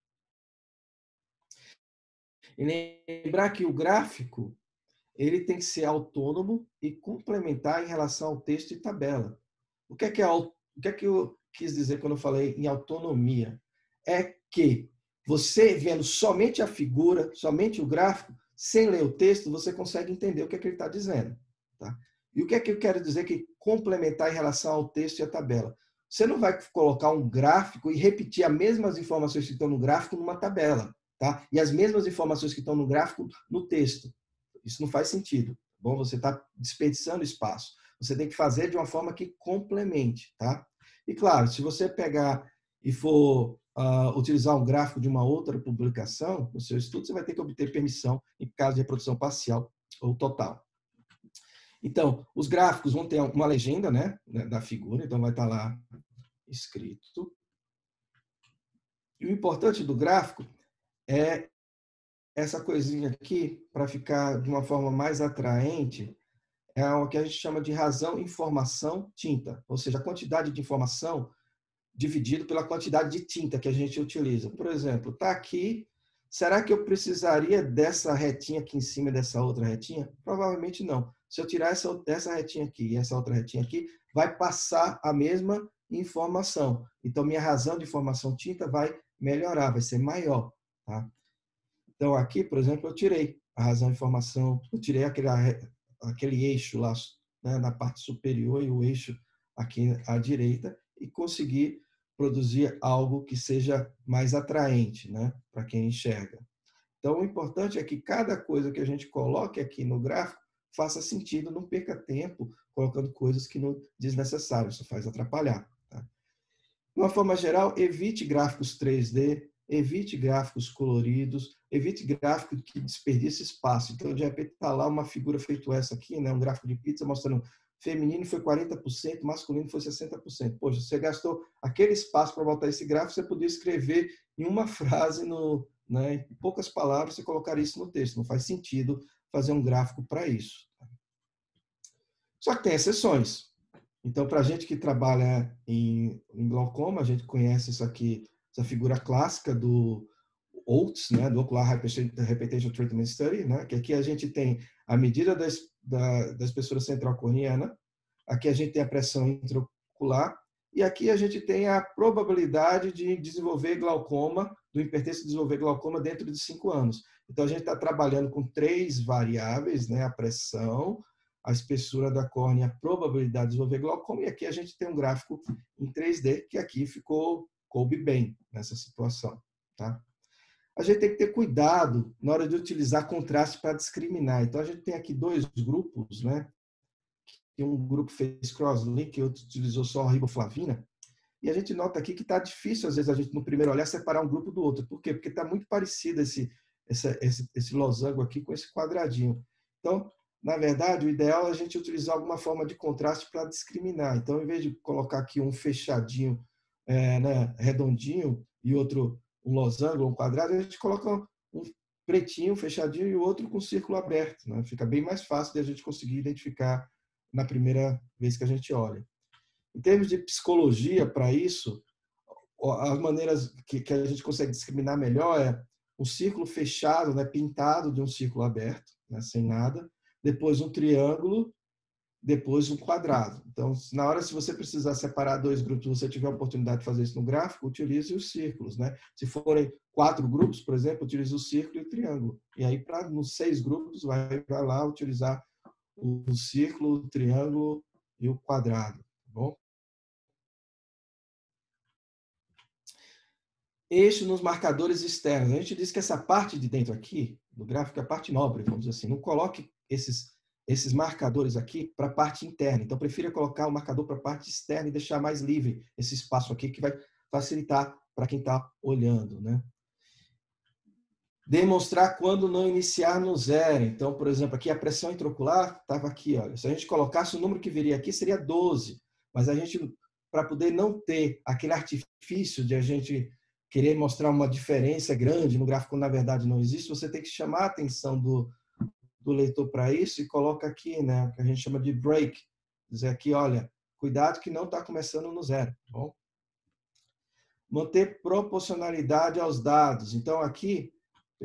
Speaker 4: E lembrar que o gráfico ele tem que ser autônomo e complementar em relação ao texto e tabela. O que é que eu quis dizer quando eu falei em autonomia? É que você vendo somente a figura, somente o gráfico, sem ler o texto, você consegue entender o que é que ele está dizendo. Tá? E o que é que eu quero dizer que complementar em relação ao texto e à tabela? Você não vai colocar um gráfico e repetir as mesmas informações que estão no gráfico numa tabela. Tá? E as mesmas informações que estão no gráfico no texto. Isso não faz sentido. Bom, você está desperdiçando espaço. Você tem que fazer de uma forma que complemente. Tá? E claro, se você pegar e for utilizar um gráfico de uma outra publicação no seu estudo, você vai ter que obter permissão em caso de reprodução parcial ou total. Então, os gráficos vão ter uma legenda, né, da figura, então vai estar lá escrito. E o importante do gráfico é essa coisinha aqui, para ficar de uma forma mais atraente, é o que a gente chama de razão, informação, tinta. Ou seja, a quantidade de informação dividido pela quantidade de tinta que a gente utiliza. Por exemplo, está aqui, será que eu precisaria dessa retinha aqui em cima dessa outra retinha? Provavelmente não. Se eu tirar essa retinha aqui e essa outra retinha aqui, vai passar a mesma informação. Então, minha razão de informação tinta vai melhorar, vai ser maior. Tá? Então, aqui, por exemplo, eu tirei. a razão e informação, eu tirei aquele eixo lá, né, na parte superior e o eixo aqui à direita e consegui produzir algo que seja mais atraente, né, para quem enxerga. Então, o importante é que cada coisa que a gente coloque aqui no gráfico faça sentido, não perca tempo colocando coisas que não desnecessário, isso faz atrapalhar. Tá? De uma forma geral, evite gráficos 3D, evite gráficos coloridos, evite gráfico que desperdice espaço. Então, de repente, está lá uma figura feito essa aqui, né? Um gráfico de pizza mostrando feminino foi 40%, masculino foi 60%. Poxa, você gastou aquele espaço para botar esse gráfico, você podia escrever em uma frase, né? Em poucas palavras, você colocaria isso no texto. Não faz sentido fazer um gráfico para isso. Só que tem exceções. Então, para a gente que trabalha em glaucoma, a gente conhece isso aqui, essa figura clássica do OATS, né, do Ocular Hypertension Treatment Study, né, que aqui a gente tem a medida da espessura central corneana, aqui a gente tem a pressão intraocular, e aqui a gente tem a probabilidade de desenvolver glaucoma, do hipertenso desenvolver glaucoma dentro de 5 anos. Então, a gente está trabalhando com 3 variáveis, né, a pressão, a espessura da córnea, a probabilidade de desenvolver glaucoma, e aqui a gente tem um gráfico em 3D, que aqui coube bem nessa situação. Tá? A gente tem que ter cuidado na hora de utilizar contraste para discriminar. Então, a gente tem aqui 2 grupos, né? Um grupo fez crosslink, e outro utilizou só a riboflavina, e a gente nota aqui que está difícil, às vezes, a gente, no primeiro olhar, separar um grupo do outro. Por quê? Porque está muito parecido esse losango aqui com esse quadradinho. Então, na verdade, o ideal é a gente utilizar alguma forma de contraste para discriminar. Então, em vez de colocar aqui um fechadinho, né, redondinho, e outro um losango, um quadrado, a gente coloca um pretinho, fechadinho, e o outro com círculo aberto. Né? Fica bem mais fácil de a gente conseguir identificar na primeira vez que a gente olha. Em termos de psicologia para isso, as maneiras que a gente consegue discriminar melhor é um círculo fechado, né, pintado de um círculo aberto, né, sem nada, depois um triângulo, depois um quadrado. Então, na hora, se você precisar separar 2 grupos, você tiver a oportunidade de fazer isso no gráfico, utilize os círculos. Né? Se forem 4 grupos, por exemplo, utilize o círculo e o triângulo. E aí, nos 6 grupos, vai lá utilizar o círculo, o triângulo e o quadrado. Tá bom? Eixo nos marcadores externos. A gente diz que essa parte de dentro aqui, do gráfico, é a parte nobre, vamos dizer assim. Não coloque esses marcadores aqui para a parte interna. Então, prefira colocar o marcador para a parte externa e deixar mais livre esse espaço aqui, que vai facilitar para quem está olhando. Né? Demonstrar quando não iniciar no zero. Então, por exemplo, aqui a pressão intraocular estava aqui. Olha. Se a gente colocasse o número que viria aqui, seria 12. Mas a gente, para poder não ter aquele artifício de a gente querer mostrar uma diferença grande no gráfico, na verdade não existe, você tem que chamar a atenção do leitor para isso e coloca aqui, né, o que a gente chama de break. Dizer aqui, olha, cuidado que não está começando no zero. Tá bom? Manter proporcionalidade aos dados. Então, aqui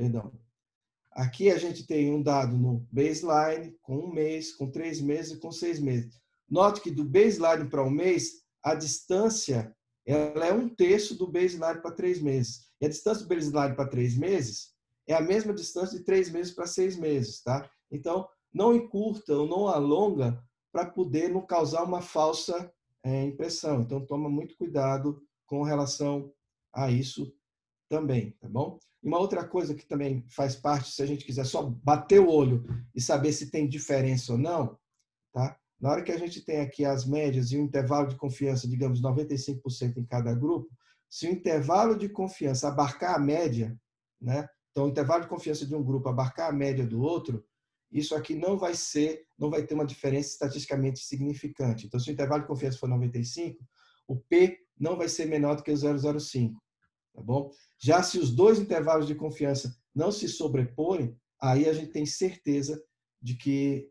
Speaker 4: a gente tem um dado no baseline, com 1 mês, com 3 meses e com 6 meses. Note que do baseline para 1 mês, a distância ela é 1/3 do baseline para 3 meses. E a distância do baseline para 3 meses é a mesma distância de 3 meses para 6 meses. Tá? Então, não encurta ou não alonga para poder não causar uma falsa impressão. Então, toma muito cuidado com relação a isso também, tá bom? E uma outra coisa que também faz parte, se a gente quiser só bater o olho e saber se tem diferença ou não, tá? Na hora que a gente tem aqui as médias e um intervalo de confiança, digamos, 95% em cada grupo, se o intervalo de confiança abarcar a média, né? Então, o intervalo de confiança de um grupo abarcar a média do outro, isso aqui não vai ter uma diferença estatisticamente significante. Então, se o intervalo de confiança for 95, o P não vai ser menor do que o 0,05. Tá bom? Já se os 2 intervalos de confiança não se sobreporem, aí a gente tem certeza de que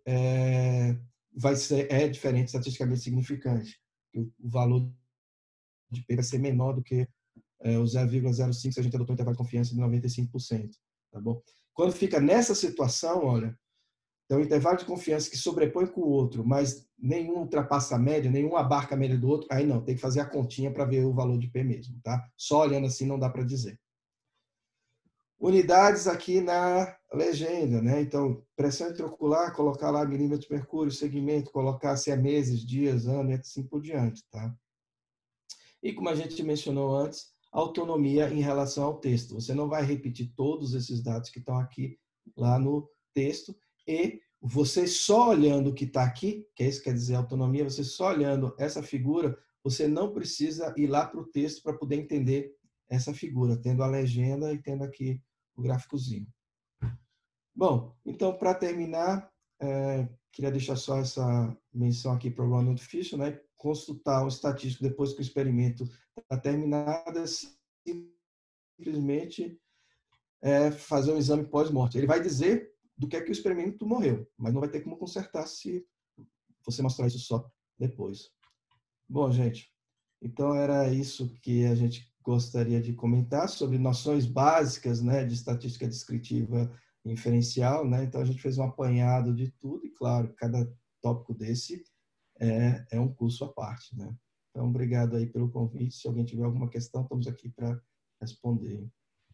Speaker 4: é diferente, estatisticamente significante. O valor de P vai ser menor do que o 0,05 se a gente adotou um intervalo de confiança de 95%. Tá bom? Quando fica nessa situação, olha, então o intervalo de confiança que sobrepõe com o outro, mas nenhum ultrapassa a média, nenhum abarca a média do outro, aí não, tem que fazer a continha para ver o valor de P mesmo. Tá? Só olhando assim não dá para dizer. Unidades aqui legenda, né? Então, pressão intraocular, colocar lá milímetros de mercúrio, segmento, colocar se é meses, dias, ano e assim por diante, tá? E como a gente mencionou antes, autonomia em relação ao texto. Você não vai repetir todos esses dados que estão aqui lá no texto e você só olhando o que está aqui, que é isso que quer dizer autonomia, você só olhando essa figura, você não precisa ir lá para o texto para poder entender essa figura, tendo a legenda e tendo aqui o gráficozinho. Bom, então, para terminar, queria deixar só essa menção aqui para o Ronald Fisher, né? Consultar um estatístico depois que o experimento está terminado, é simplesmente fazer um exame pós-morte. Ele vai dizer do que é que o experimento morreu, mas não vai ter como consertar se você mostrar isso só depois. Bom, gente, então era isso que a gente gostaria de comentar sobre noções básicas, né, de estatística descritiva inferencial, né? Então a gente fez um apanhado de tudo e, claro, cada tópico desse é um curso à parte, né? Então, obrigado aí pelo convite. Se alguém tiver alguma questão, estamos aqui para responder.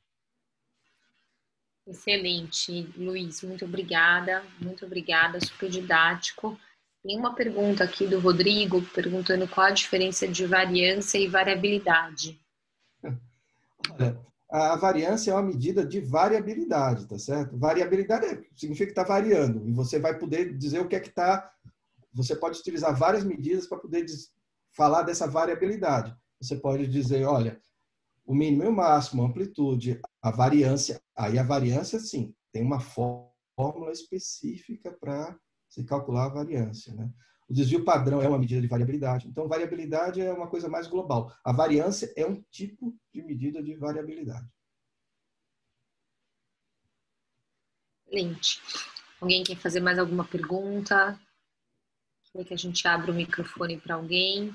Speaker 1: Excelente, Luiz, muito obrigada, super didático. Tem uma pergunta aqui do Rodrigo, perguntando qual a diferença de variância e variabilidade.
Speaker 4: Olha, a variância é uma medida de variabilidade, tá certo? Variabilidade significa que está variando, e você vai poder dizer o que é que está... Você pode utilizar várias medidas para poder falar dessa variabilidade. Você pode dizer, olha, o mínimo e o máximo, a amplitude, a variância. Aí a variância, sim, tem uma fórmula específica para se calcular a variância, né? O desvio padrão é uma medida de variabilidade. Então, variabilidade é uma coisa mais global. A variância é um tipo de medida de variabilidade.
Speaker 1: Excelente. Alguém quer fazer mais alguma pergunta? Quer que a gente abra o microfone para alguém?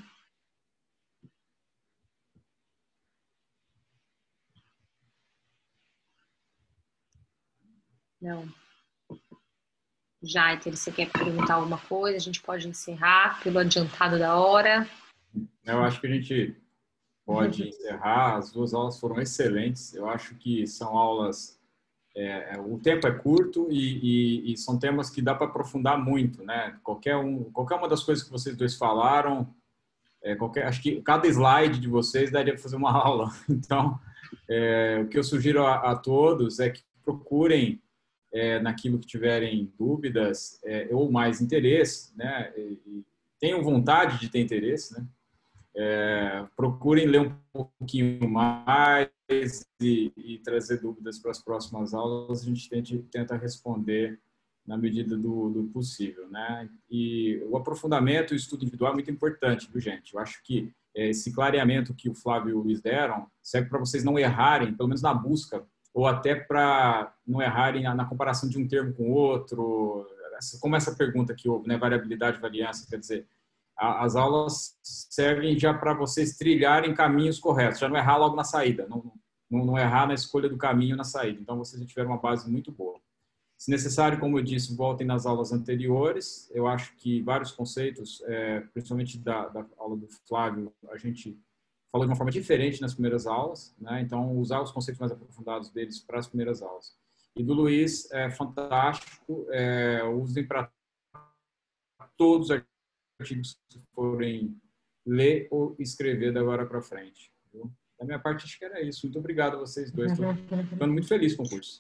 Speaker 1: Não. Jaiter, você quer perguntar alguma coisa? A gente pode encerrar pelo adiantado da hora.
Speaker 3: Eu acho que a gente pode encerrar. As duas aulas foram excelentes. Eu acho que são aulas... o tempo é curto e são temas que dá para aprofundar muito, né? Qualquer uma das coisas que vocês dois falaram, acho que cada slide de vocês daria para fazer uma aula. Então, o que eu sugiro a todos é que procurem naquilo que tiverem dúvidas ou mais interesse, né? E tenham vontade de ter interesse, né? Procurem ler um pouquinho mais e trazer dúvidas para as próximas aulas. A gente tenta responder na medida do possível, né? E o aprofundamento e o estudo individual é muito importante, viu, gente? Eu acho que esse clareamento que o Flávio e o Luiz deram serve para vocês não errarem, pelo menos na busca, ou até para não errarem na comparação de um termo com o outro, como essa pergunta que houve, né? Variabilidade, variância, quer dizer, as aulas servem já para vocês trilharem caminhos corretos, já não errar logo na saída, não errar na escolha do caminho na saída. Então, vocês já tiveram uma base muito boa. Se necessário, como eu disse, voltem nas aulas anteriores. Eu acho que vários conceitos, principalmente da aula do Flávio, a gente falou de uma forma diferente nas primeiras aulas, né? Então, usar os conceitos mais aprofundados deles para as primeiras aulas. E do Luiz, é fantástico, usem para todos os artigos que forem ler ou escrever da agora para frente. Viu? Da minha parte, acho que era isso. Muito obrigado a vocês dois. Estou ficando muito feliz com o curso.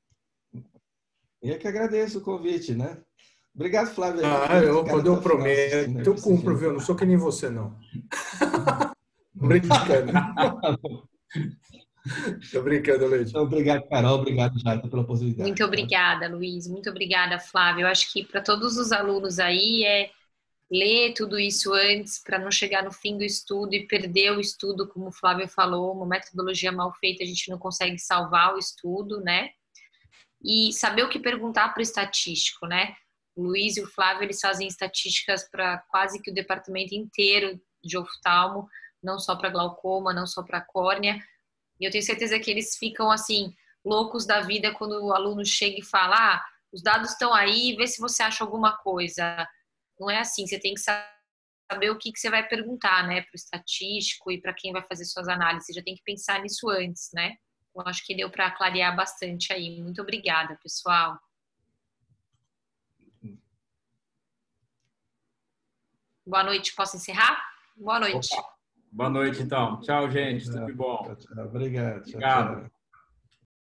Speaker 4: Eu que agradeço o convite, né? Obrigado, Flávio.
Speaker 2: Quando eu prometo, eu cumpro, viu? Eu não sou que nem você, não. Brincando. Tô brincando, Leite.
Speaker 4: Então, obrigado, Carol. Obrigado, Jaita, pela oportunidade.
Speaker 1: Muito obrigada, Luiz. Muito obrigada, Flávio. Eu acho que para todos os alunos aí ler tudo isso antes para não chegar no fim do estudo e perder o estudo, como o Flávio falou, uma metodologia mal feita, a gente não consegue salvar o estudo, né? E saber o que perguntar para o estatístico, né? O Luiz e o Flávio, eles fazem estatísticas para quase que o departamento inteiro de oftalmo, não só para glaucoma, não só para córnea. E eu tenho certeza que eles ficam, assim, loucos da vida quando o aluno chega e fala, os dados estão aí, vê se você acha alguma coisa. Não é assim, você tem que saber o que você vai perguntar, né, para o estatístico e para quem vai fazer suas análises. Você já tem que pensar nisso antes, né? Eu acho que deu para clarear bastante aí. Muito obrigada, pessoal. Boa noite. Posso encerrar? Boa noite.
Speaker 3: Opa. Boa noite, então. Tchau, gente. Tudo de bom.
Speaker 4: Obrigado.
Speaker 3: Obrigado.
Speaker 4: Tchau.